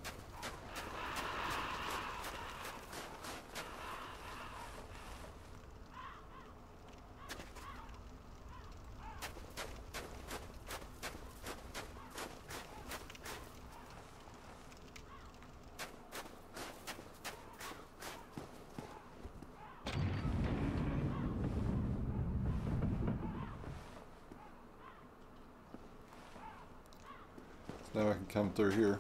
Now I can come through here.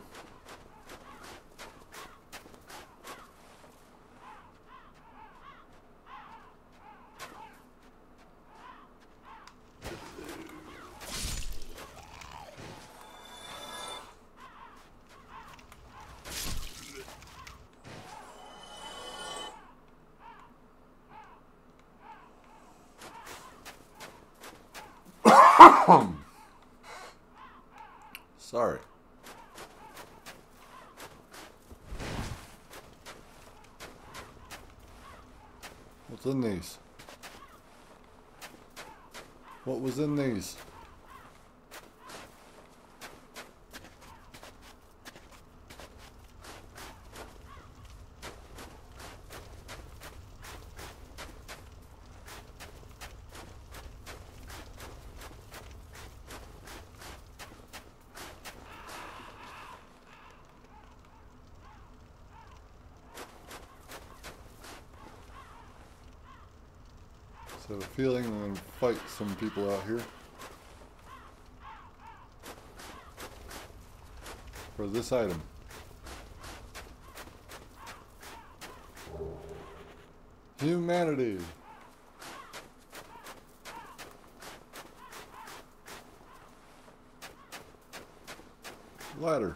Sorry. What's in these? What was in these? So, feeling I'm going to fight some people out here for this item. Humanity. Ladder.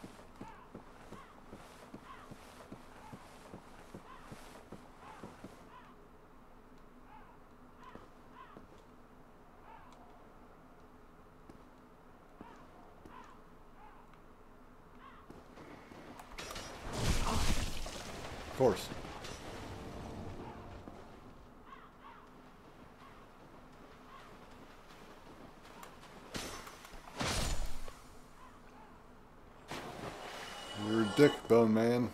Of course. You're a dick, Bone Man.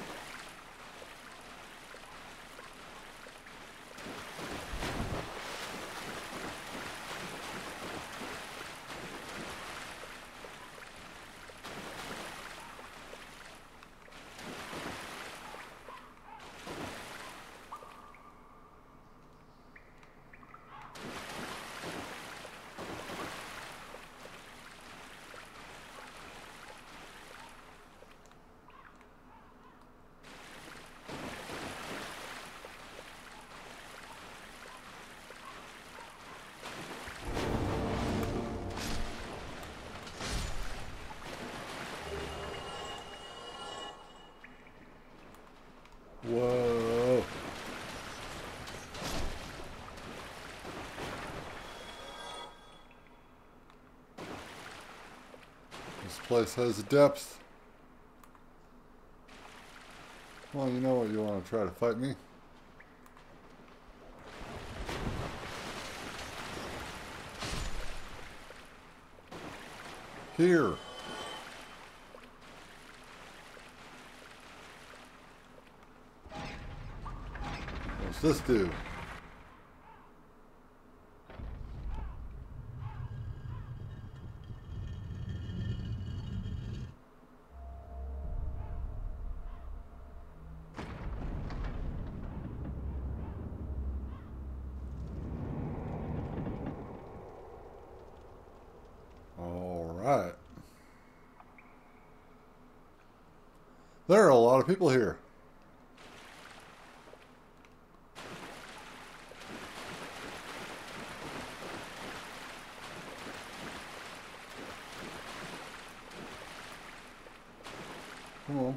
Whoa. This place has depth. Well, you know what, you want to try to fight me? Here. What's this do? All right. There are a lot of people here. Oh.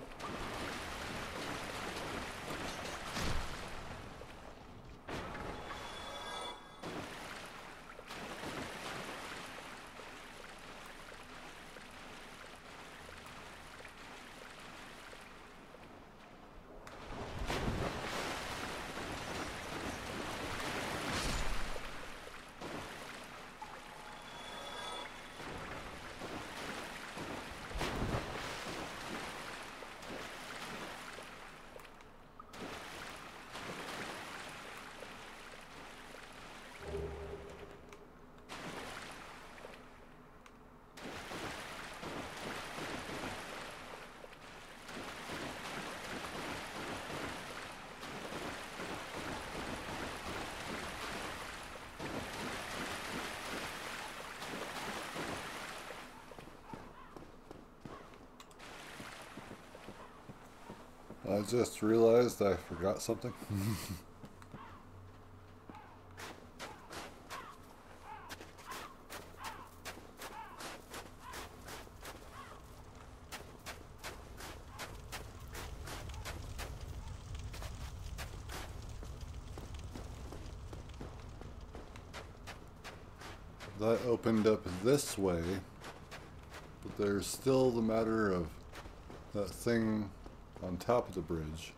I just realized I forgot something. That opened up this way, but there's still the matter of that thing on top of the bridge.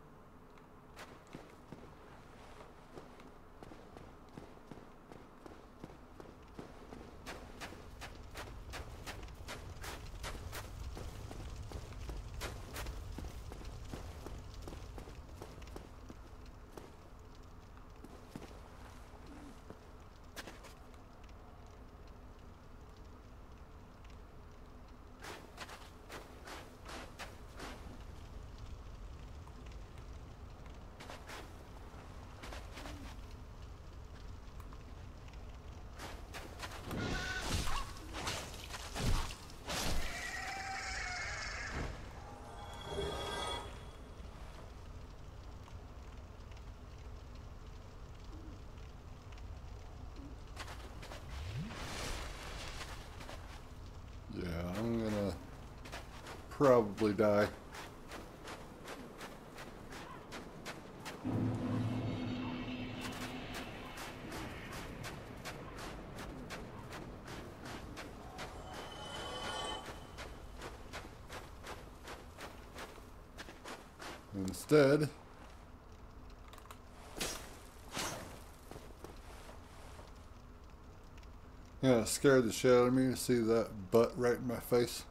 Yeah, I'm gonna probably die. Instead, yeah, it scared the shit out of me to see that butt right in my face.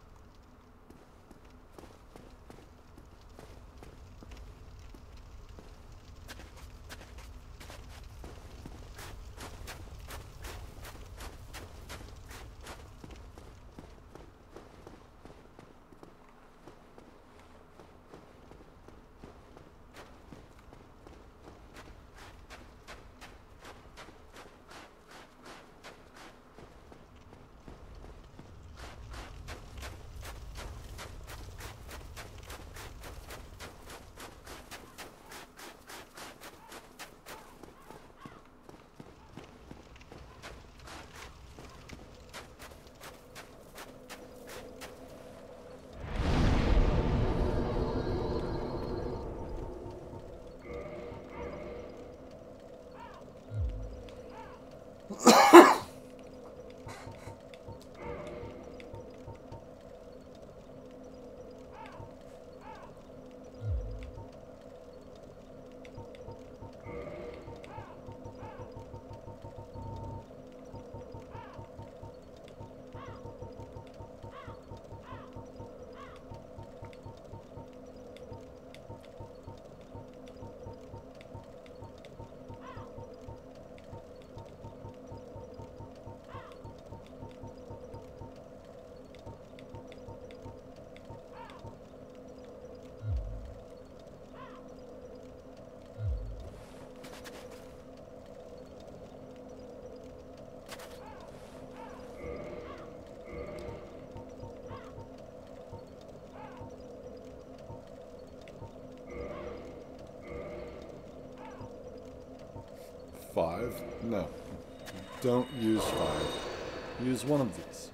Five? No. Don't use 5. Use one of these.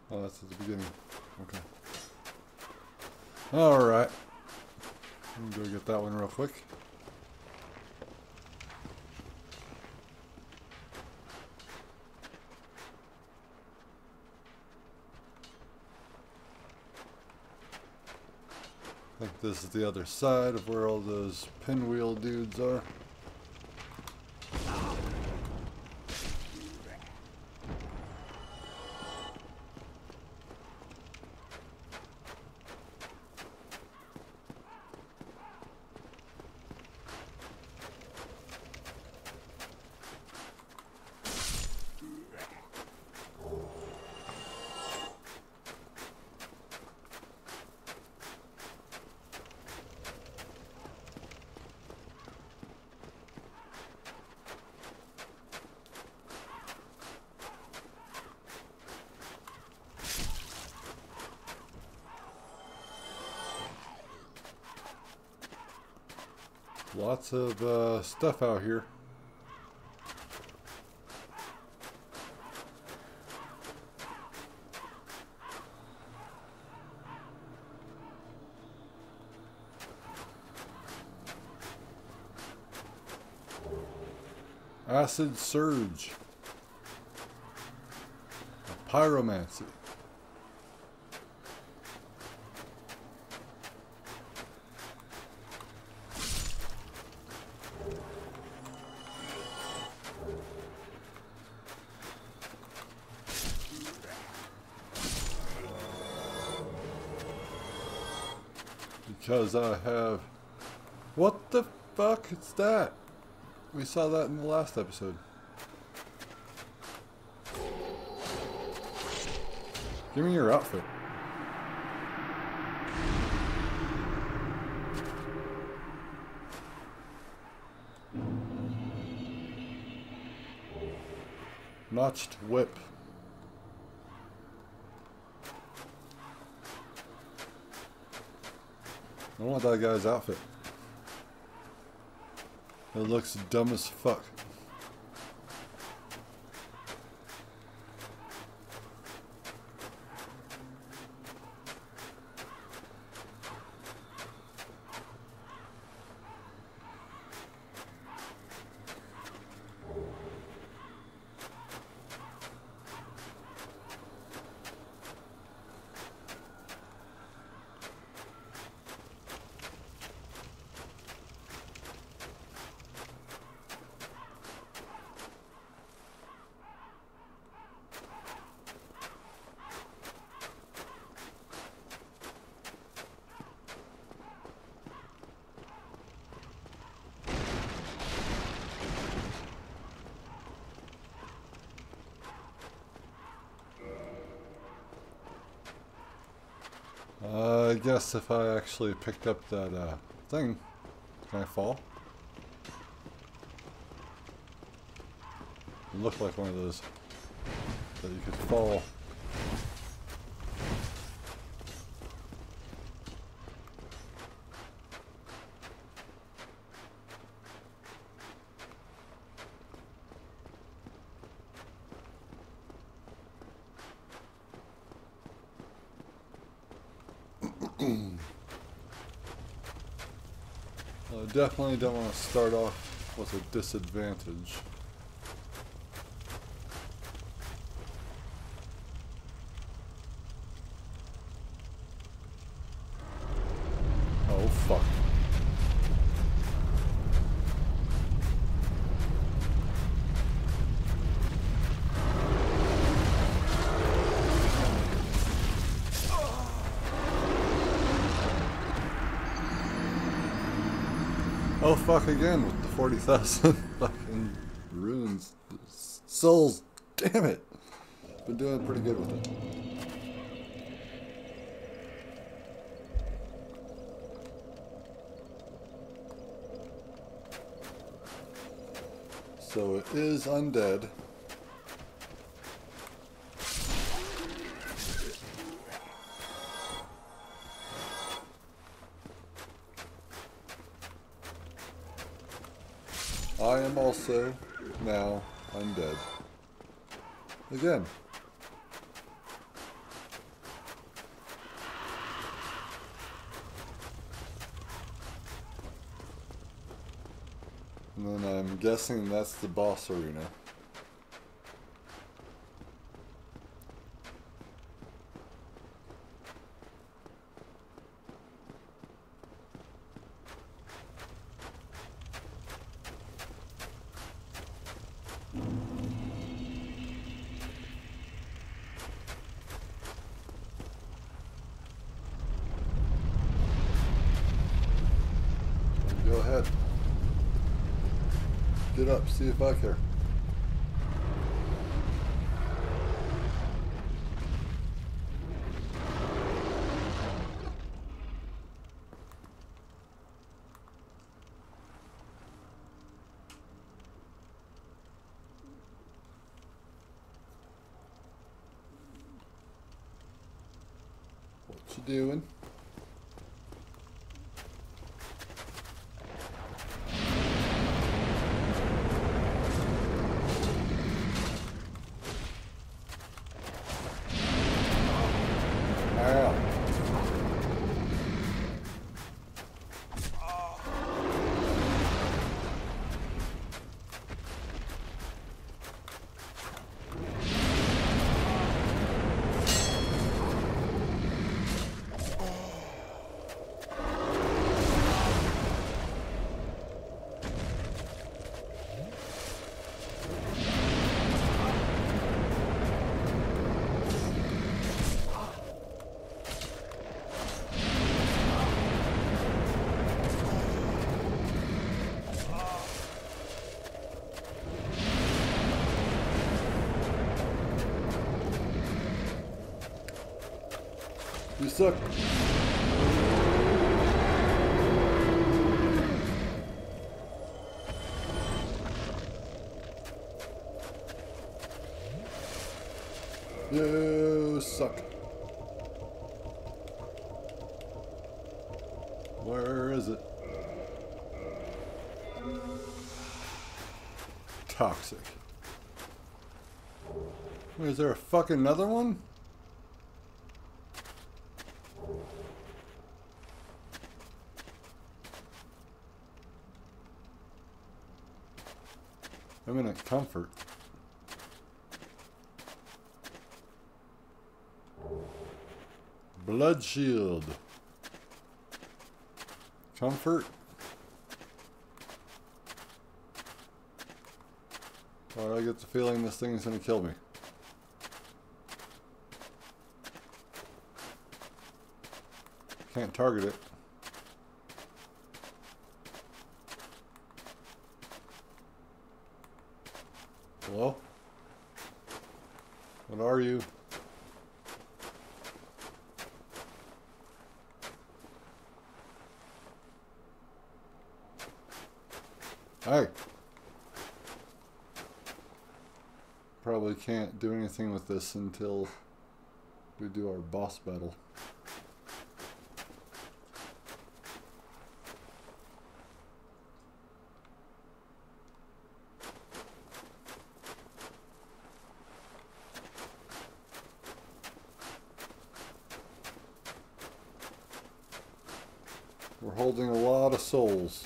Oh, that's at the beginning. Okay. Alright. Let me go get that one real quick. I think this is the other side of where all those pinwheel dudes are. Lots of stuff out here. Acid Surge. Pyromancy. Because I have... What the fuck is that? We saw that in the last episode. Give me your outfit. Notched whip. I want that guy's outfit. It looks dumb as fuck. I guess if I actually picked up that thing, can I fall? It looked like one of those that you could fall. I definitely don't want to start off with a disadvantage. Oh fuck. Oh fuck again with the 40,000 fucking runes. Souls, damn it. Been doing pretty good with it. So it is undead. I am also now undead. Again. And then I'm guessing that's the boss arena. Go ahead. Get up, see if I care. What you doing? You suck. You suck. Where is it? Toxic. Wait, is there a fucking another one? Imminent comfort. Blood shield. Comfort. Why do I get the feeling this thing is going to kill me? Can't target it. Hello? What are you? Hi. Probably can't do anything with this until we do our boss battle. We're holding a lot of souls.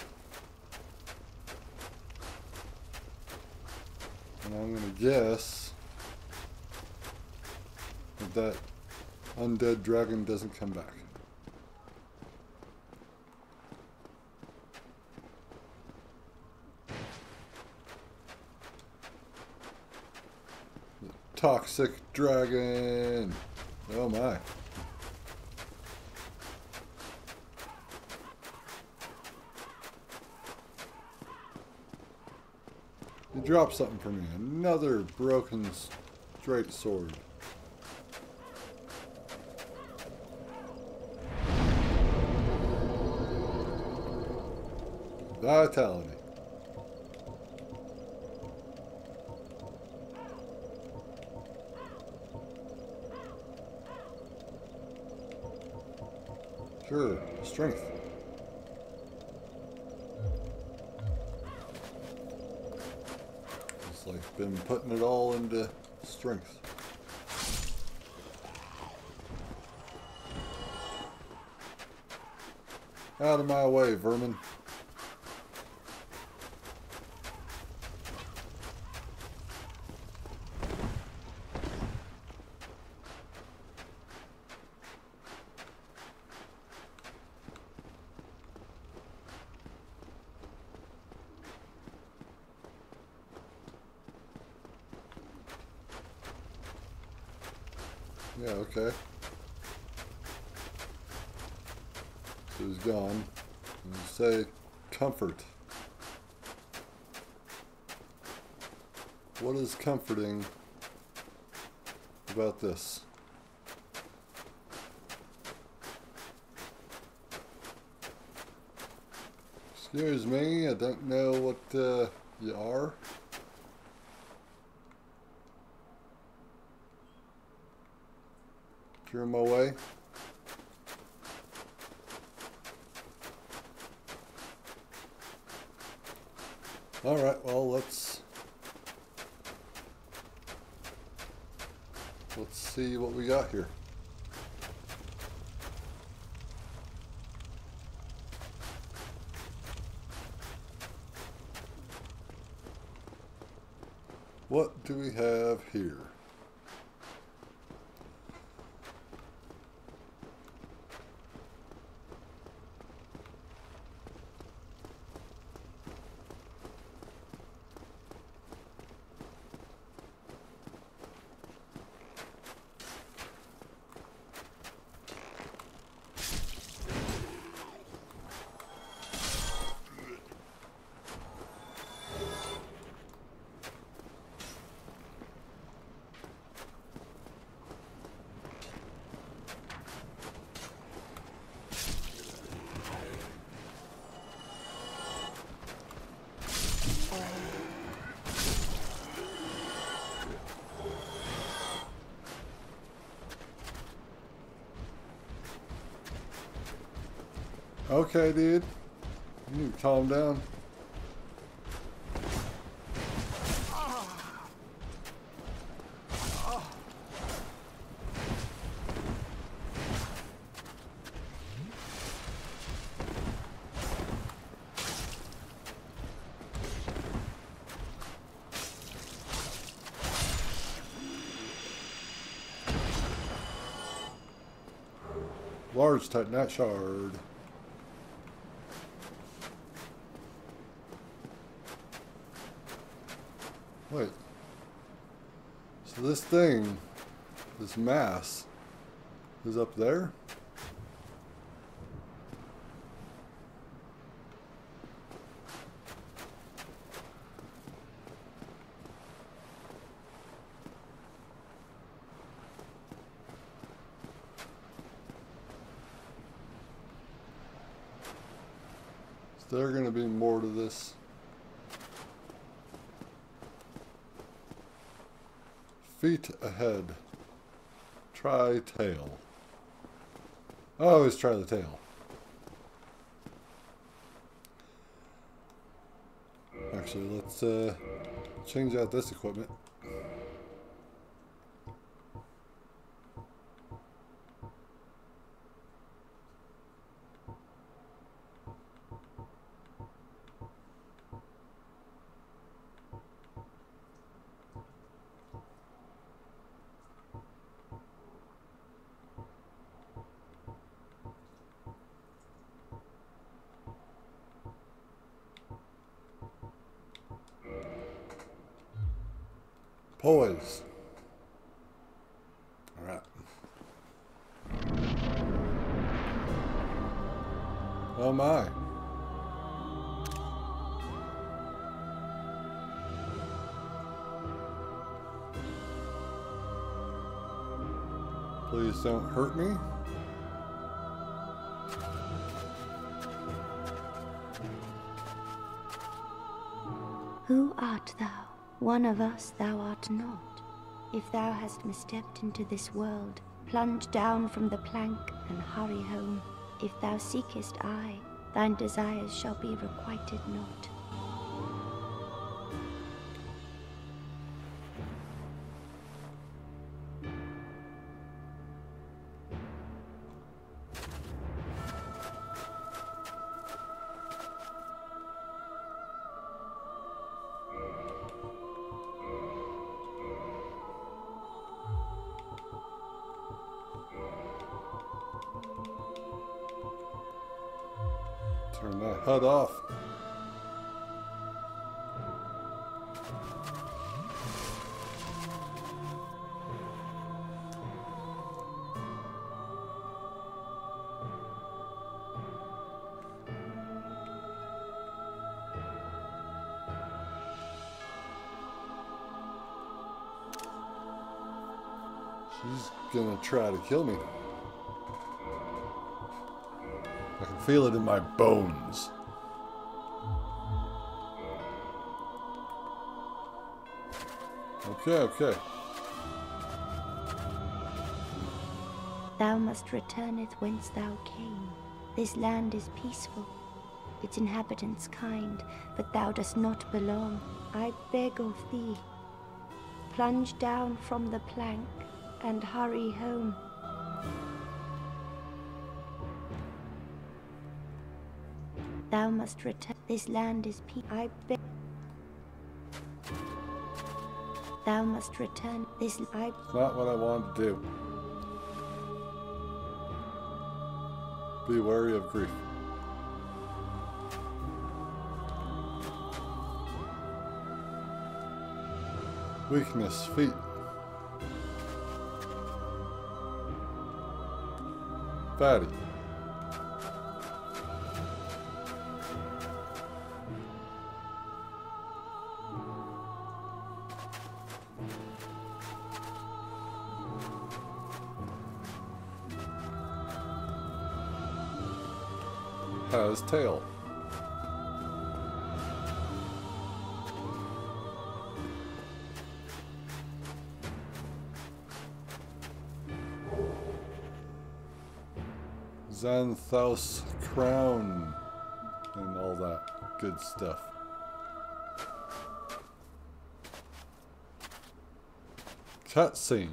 And I'm going to guess that that undead dragon doesn't come back. The toxic dragon! Oh my. You dropped something for me. Another broken straight sword. Vitality. Sure, strength. It's like been putting it all into strength. Out of my way, vermin. Yeah, okay. So he's gone. And you say comfort. What is comforting about this? Excuse me, I don't know what you are. If you're in my way. Alright, well, let's see what we got here. What do we have here? Okay, dude. You need to calm down. Large Titanite shard. Wait. So this thing, this mass, is up there? Is there going to be more to this? Feet ahead. Try tail. I always try the tail. Actually, let's change out this equipment. Poise. All right. Oh my. Please don't hurt me. Who art thou? One of us thou art not. If thou hast misstepped into this world, plunge down from the plank and hurry home. If thou seekest I, thine desires shall be requited not. Turn that HUD off. He's gonna try to kill me. I can feel it in my bones. Okay, okay. Thou must returneth whence thou came. This land is peaceful, its inhabitants kind, but thou dost not belong. I beg of thee, plunge down from the plank and hurry home. Thou must return. This land is peaceful. I beg. Thou must return. This I. It's not what I wanted to do. Be wary of grief. Weakness, feet. Fatty. Has tail. Xanthos crown and all that good stuff. Cutscene.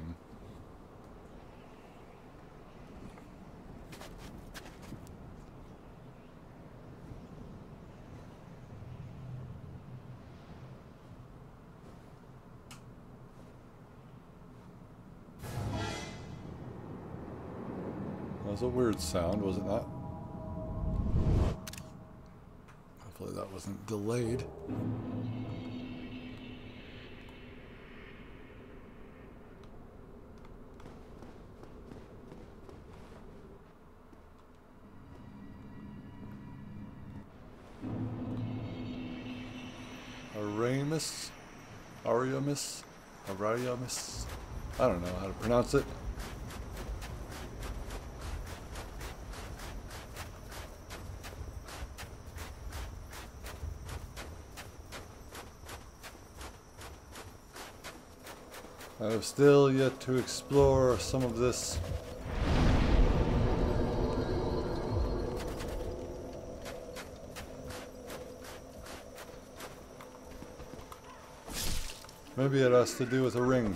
That was a weird sound, was it not? Hopefully that wasn't delayed. Ariamis? I don't know how to pronounce it. I have still yet to explore some of this. Maybe it has to do with a ring.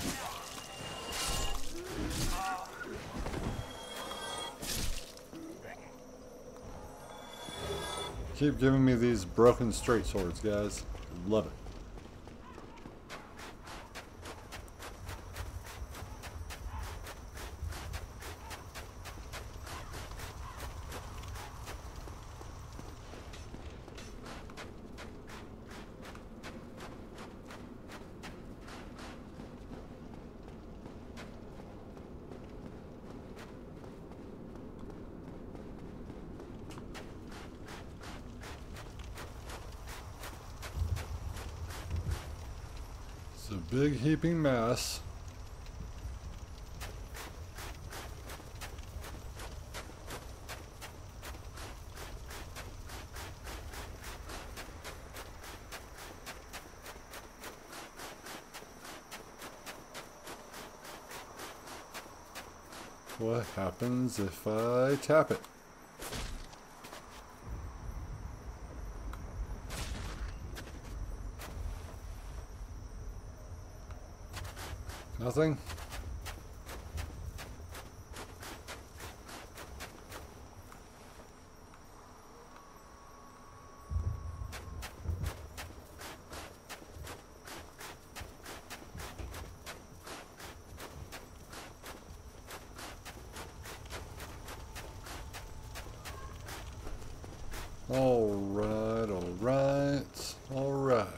Keep giving me these broken straight swords, guys. Love it. It's a big heaping mass. What happens if I tap it? Nothing? Alright, alright, alright.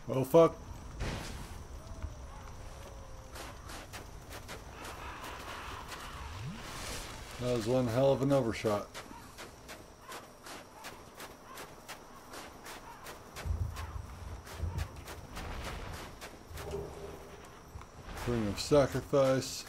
Oh fuck. That was one hell of an overshot. Ring of Sacrifice.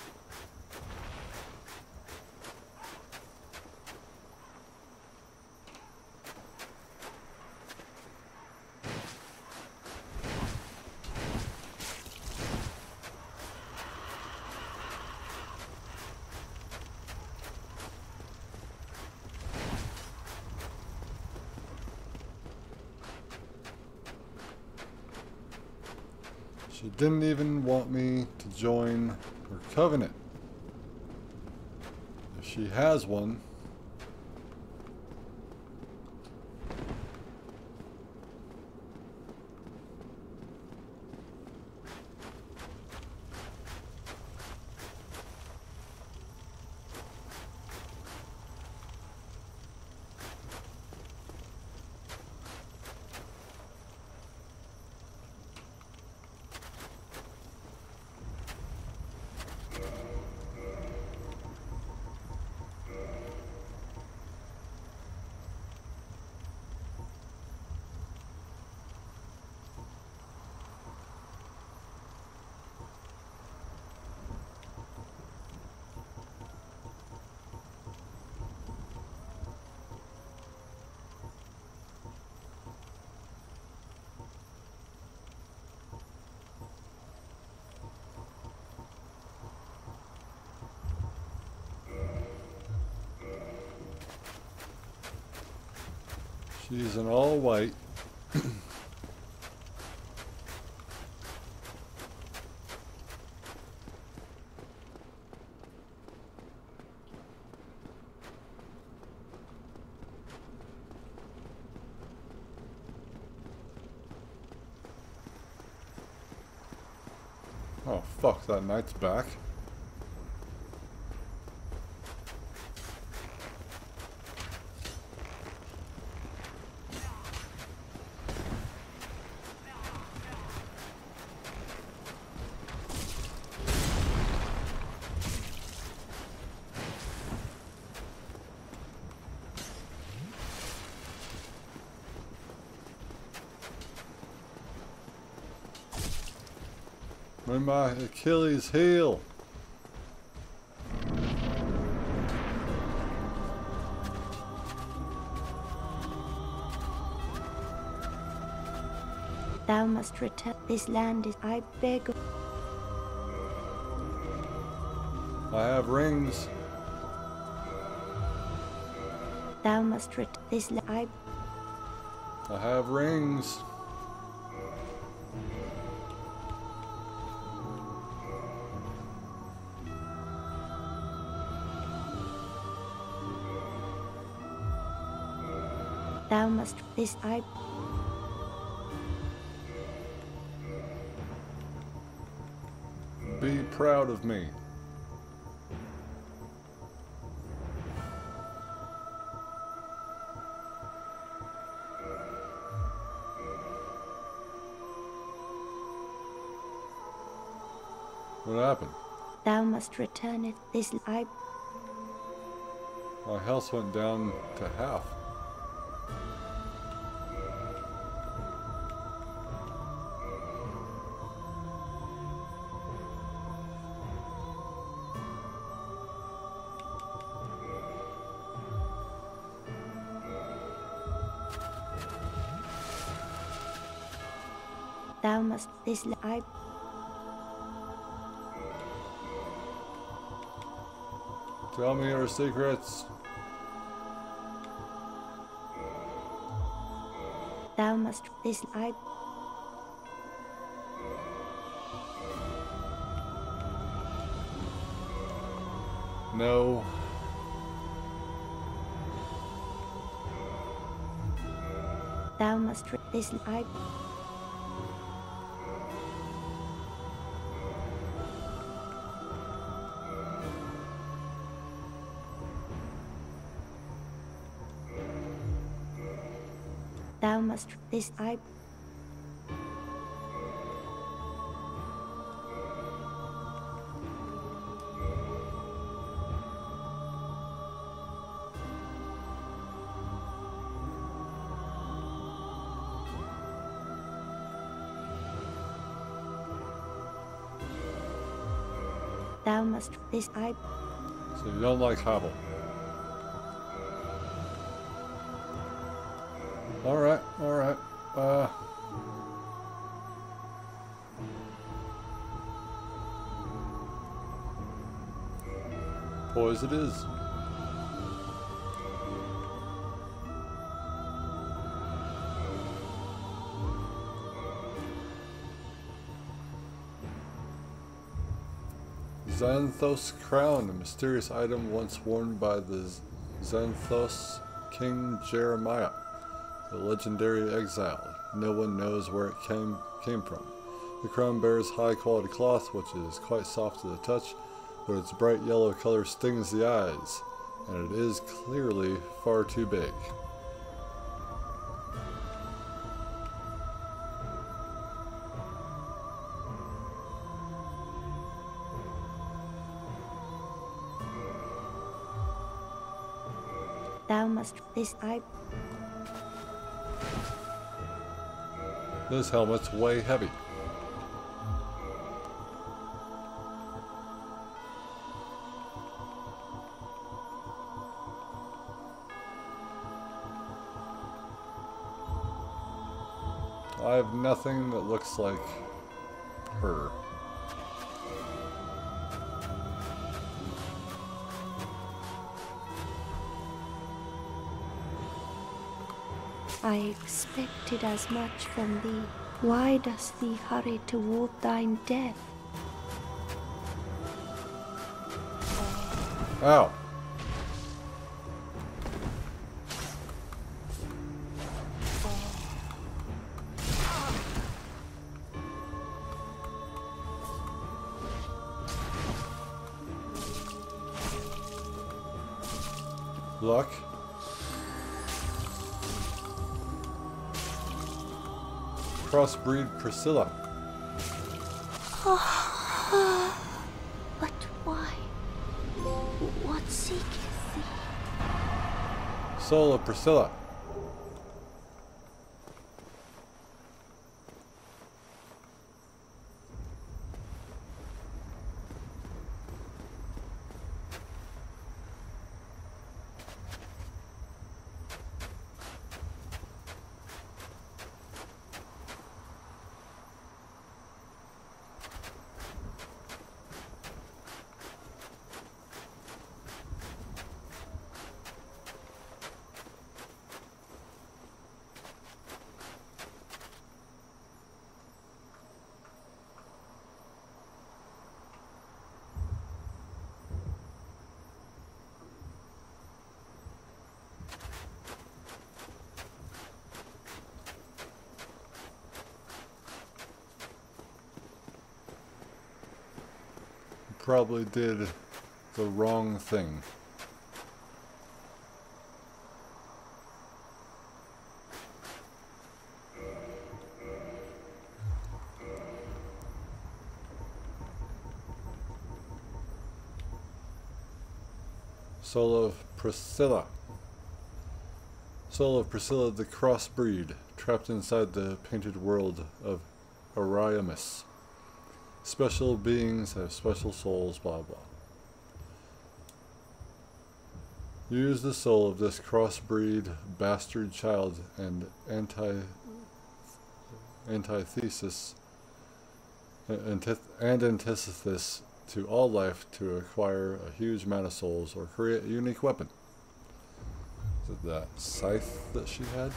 She didn't even want me to join her covenant. If she has one. She's in all white. Oh fuck, that knight's back. May my Achilles heal. Thou must return. This land is, I beg of... I have rings. Thou must return. This land, I have rings. Thou must, this I... Be proud of me. What happened? Thou must return it. This I... My health went down to half. Thou must, this I... Tell me your secrets. Thou must, this I... No. Thou must, this I... Thou must, this I... Thou must this I. So you don't like Hobble. Alright, alright. Poise it is. Xanthos crown, a mysterious item once worn by the Xanthos King Jeremiah, the legendary exile. No one knows where it came from. The crown bears high quality cloth, which is quite soft to the touch, but its bright yellow color stings the eyes, and it is clearly far too big. Thou must this I. This helmet's way heavy. I have nothing that looks like her. I expected as much from thee. Why dost thee hurry toward thine death? Ow. Luck. Crossbreed Priscilla. But why? What seeketh thee? Soul of Priscilla. Probably did the wrong thing. Soul of Priscilla. Soul of Priscilla the Crossbreed, trapped inside the painted world of Ariamis. Special beings have special souls, blah blah. Use the soul of this crossbreed bastard child and antithesis and antithesis to all life to acquire a huge amount of souls or create a unique weapon. Is it that scythe that she had?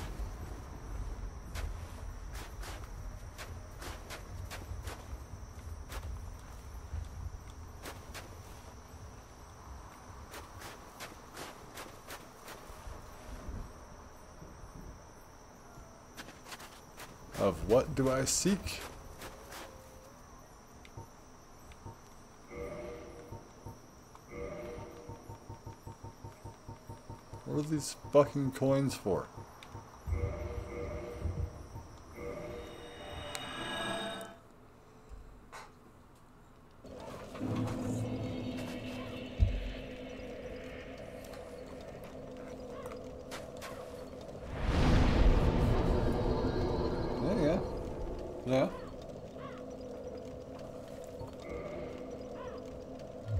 Of what do I seek? What are these fucking coins for? Yeah.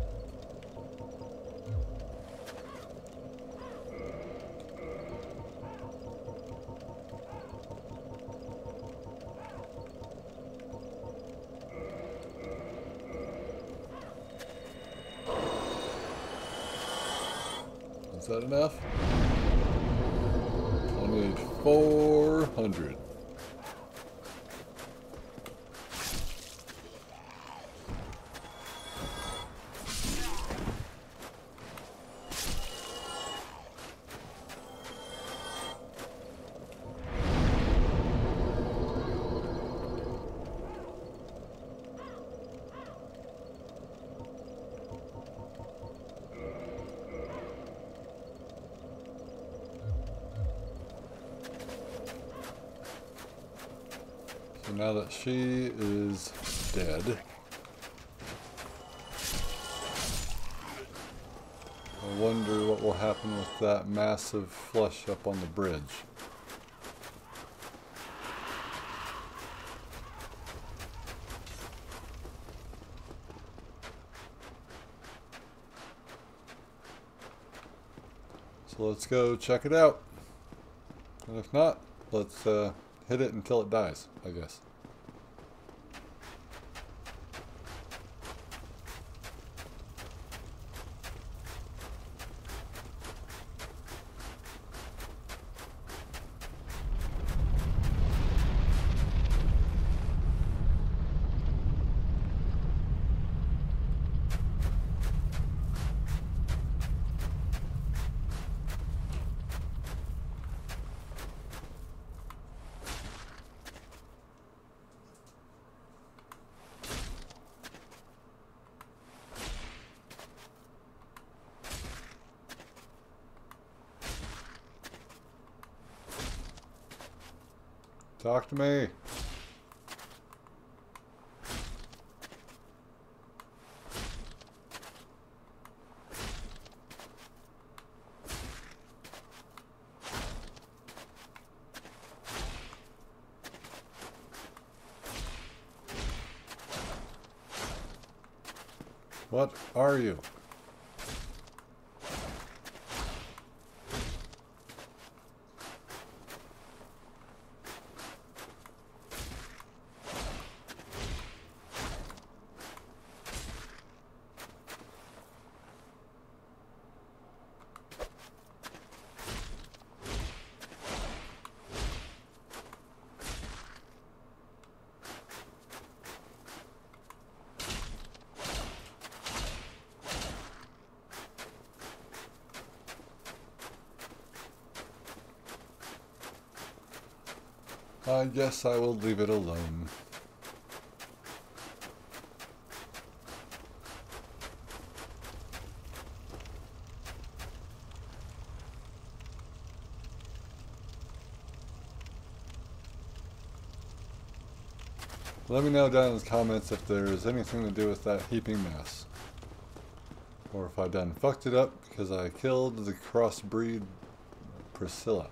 Is that enough? I need 400. So now that she is dead, I wonder what will happen with that massive flush up on the bridge. So let's go check it out. And if not, let's hit it until it dies, I guess. Talk to me. What are you? I guess I will leave it alone. Let me know down in the comments if there's anything to do with that heaping mass. Or if I done fucked it up because I killed the crossbreed Priscilla.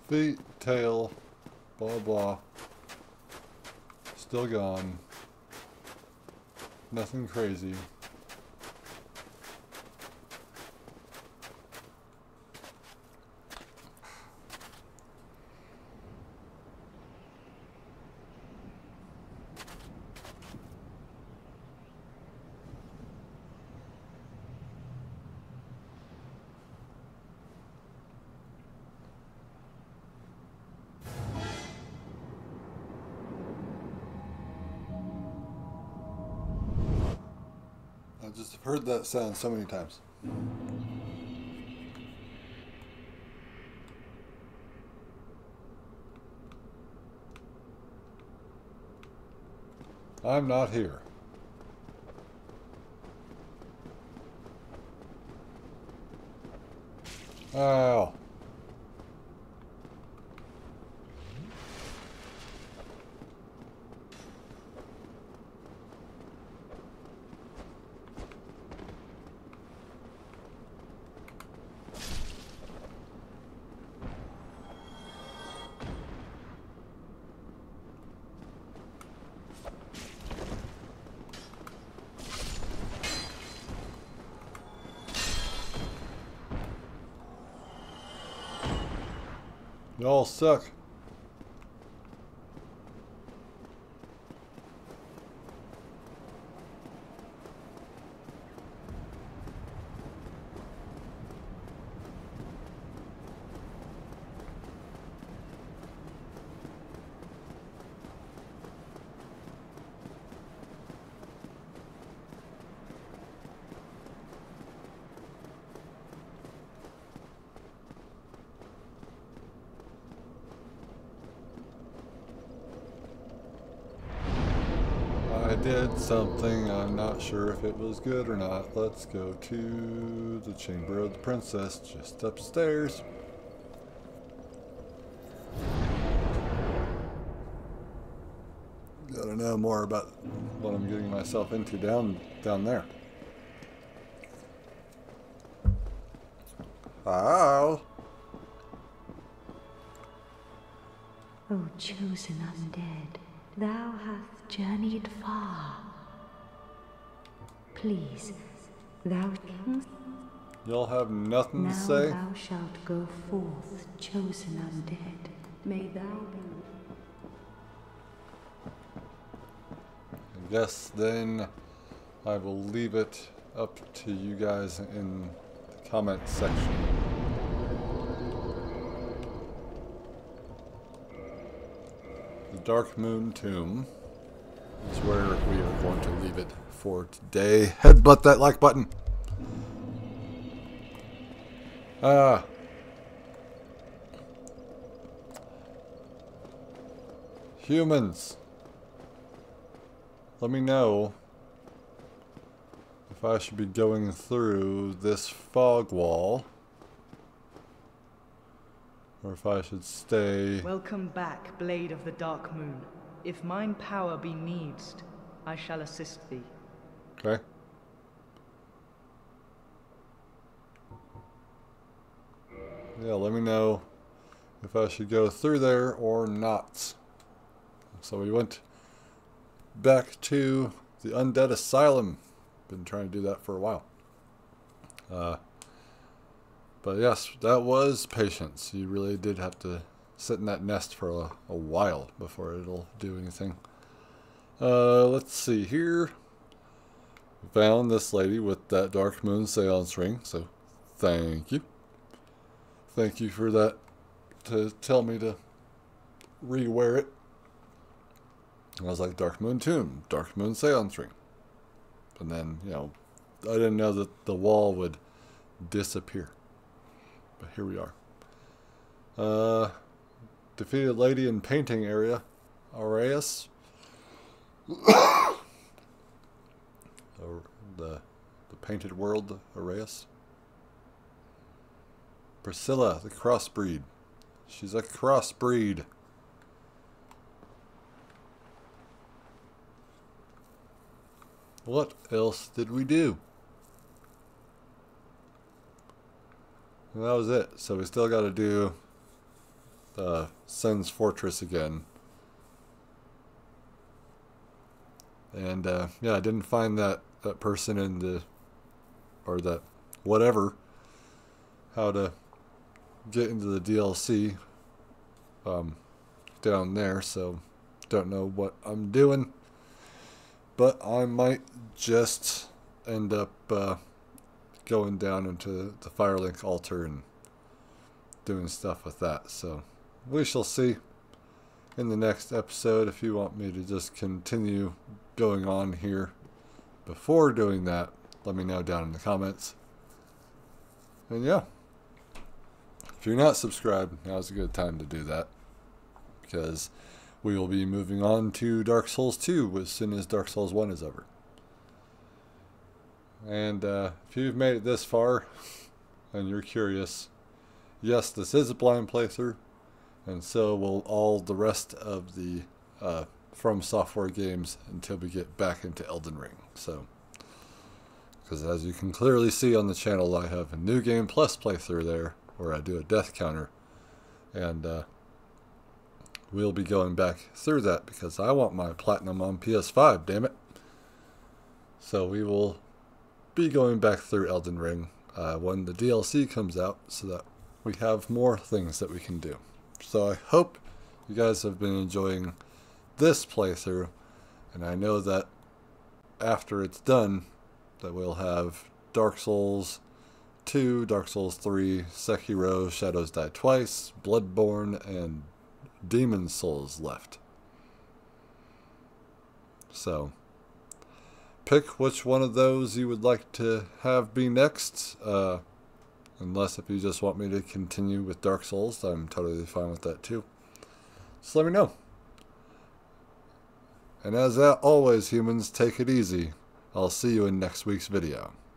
Feet, tail, blah blah. Still gone. Nothing crazy. I just have heard that sound so many times. I'm not here. Ow. Y'all suck. I did something, I'm not sure if it was good or not. Let's go to the Chamber of the Princess, just upstairs. Gotta know more about what I'm getting myself into down there. Ow! O chosen undead, thou hast journeyed far. Please, thou king, Y'all have nothing to now say? thou shalt go forth, chosen undead. May thou be. I guess then I will leave it up to you guys in the comment section. The Dark Moon Tomb is where we are going to leave it for today. Headbutt that like button. Humans, let me know if I should be going through this fog wall or if I should stay. Welcome back, Blade of the Dark Moon. If mine power be needed, I shall assist thee. Okay. Yeah, let me know if I should go through there or not. So we went back to the Undead Asylum. Been trying to do that for a while. But yes, that was patience. You really did have to sit in that nest for a while before it'll do anything. Let's see here. Found this lady with that Dark Moon Seance ring, so thank you. Thank you for that, to tell me to re-wear it. I was like, Dark Moon Tomb, Dark Moon Seance ring. And then, you know, I didn't know that the wall would disappear. But here we are. Defeated lady in painting area. Aureus. the painted world, Aureus. Priscilla, the crossbreed. She's a crossbreed. What else did we do? And that was it. So we still got to do Sen's Fortress again. And yeah, I didn't find that person in the, or that whatever, how to get into the DLC down there, so don't know what I'm doing, but I might just end up going down into the Firelink altar and doing stuff with that. So we shall see in the next episode. If you want me to just continue going on here before doing that, let me know down in the comments. And yeah, if you're not subscribed, now's a good time to do that, because we will be moving on to Dark Souls 2 as soon as Dark Souls 1 is over. And if you've made it this far and you're curious, yes, this is a blind playthrough, and so will all the rest of the From Software games until we get back into Elden Ring. So, because as you can clearly see on the channel, I have a New Game Plus playthrough there where I do a death counter, and we'll be going back through that because I want my platinum on PS5, damn it. So we will be going back through Elden Ring when the DLC comes out, so that we have more things that we can do. So I hope you guys have been enjoying this playthrough, and I know that after it's done, that we'll have Dark Souls 2, Dark Souls 3, Sekiro, Shadows Die Twice, Bloodborne, and Demon's Souls left. So pick which one of those you would like to have be next. Unless if you just want me to continue with Dark Souls, I'm totally fine with that too. Just let me know. And as always, humans, take it easy. I'll see you in next week's video.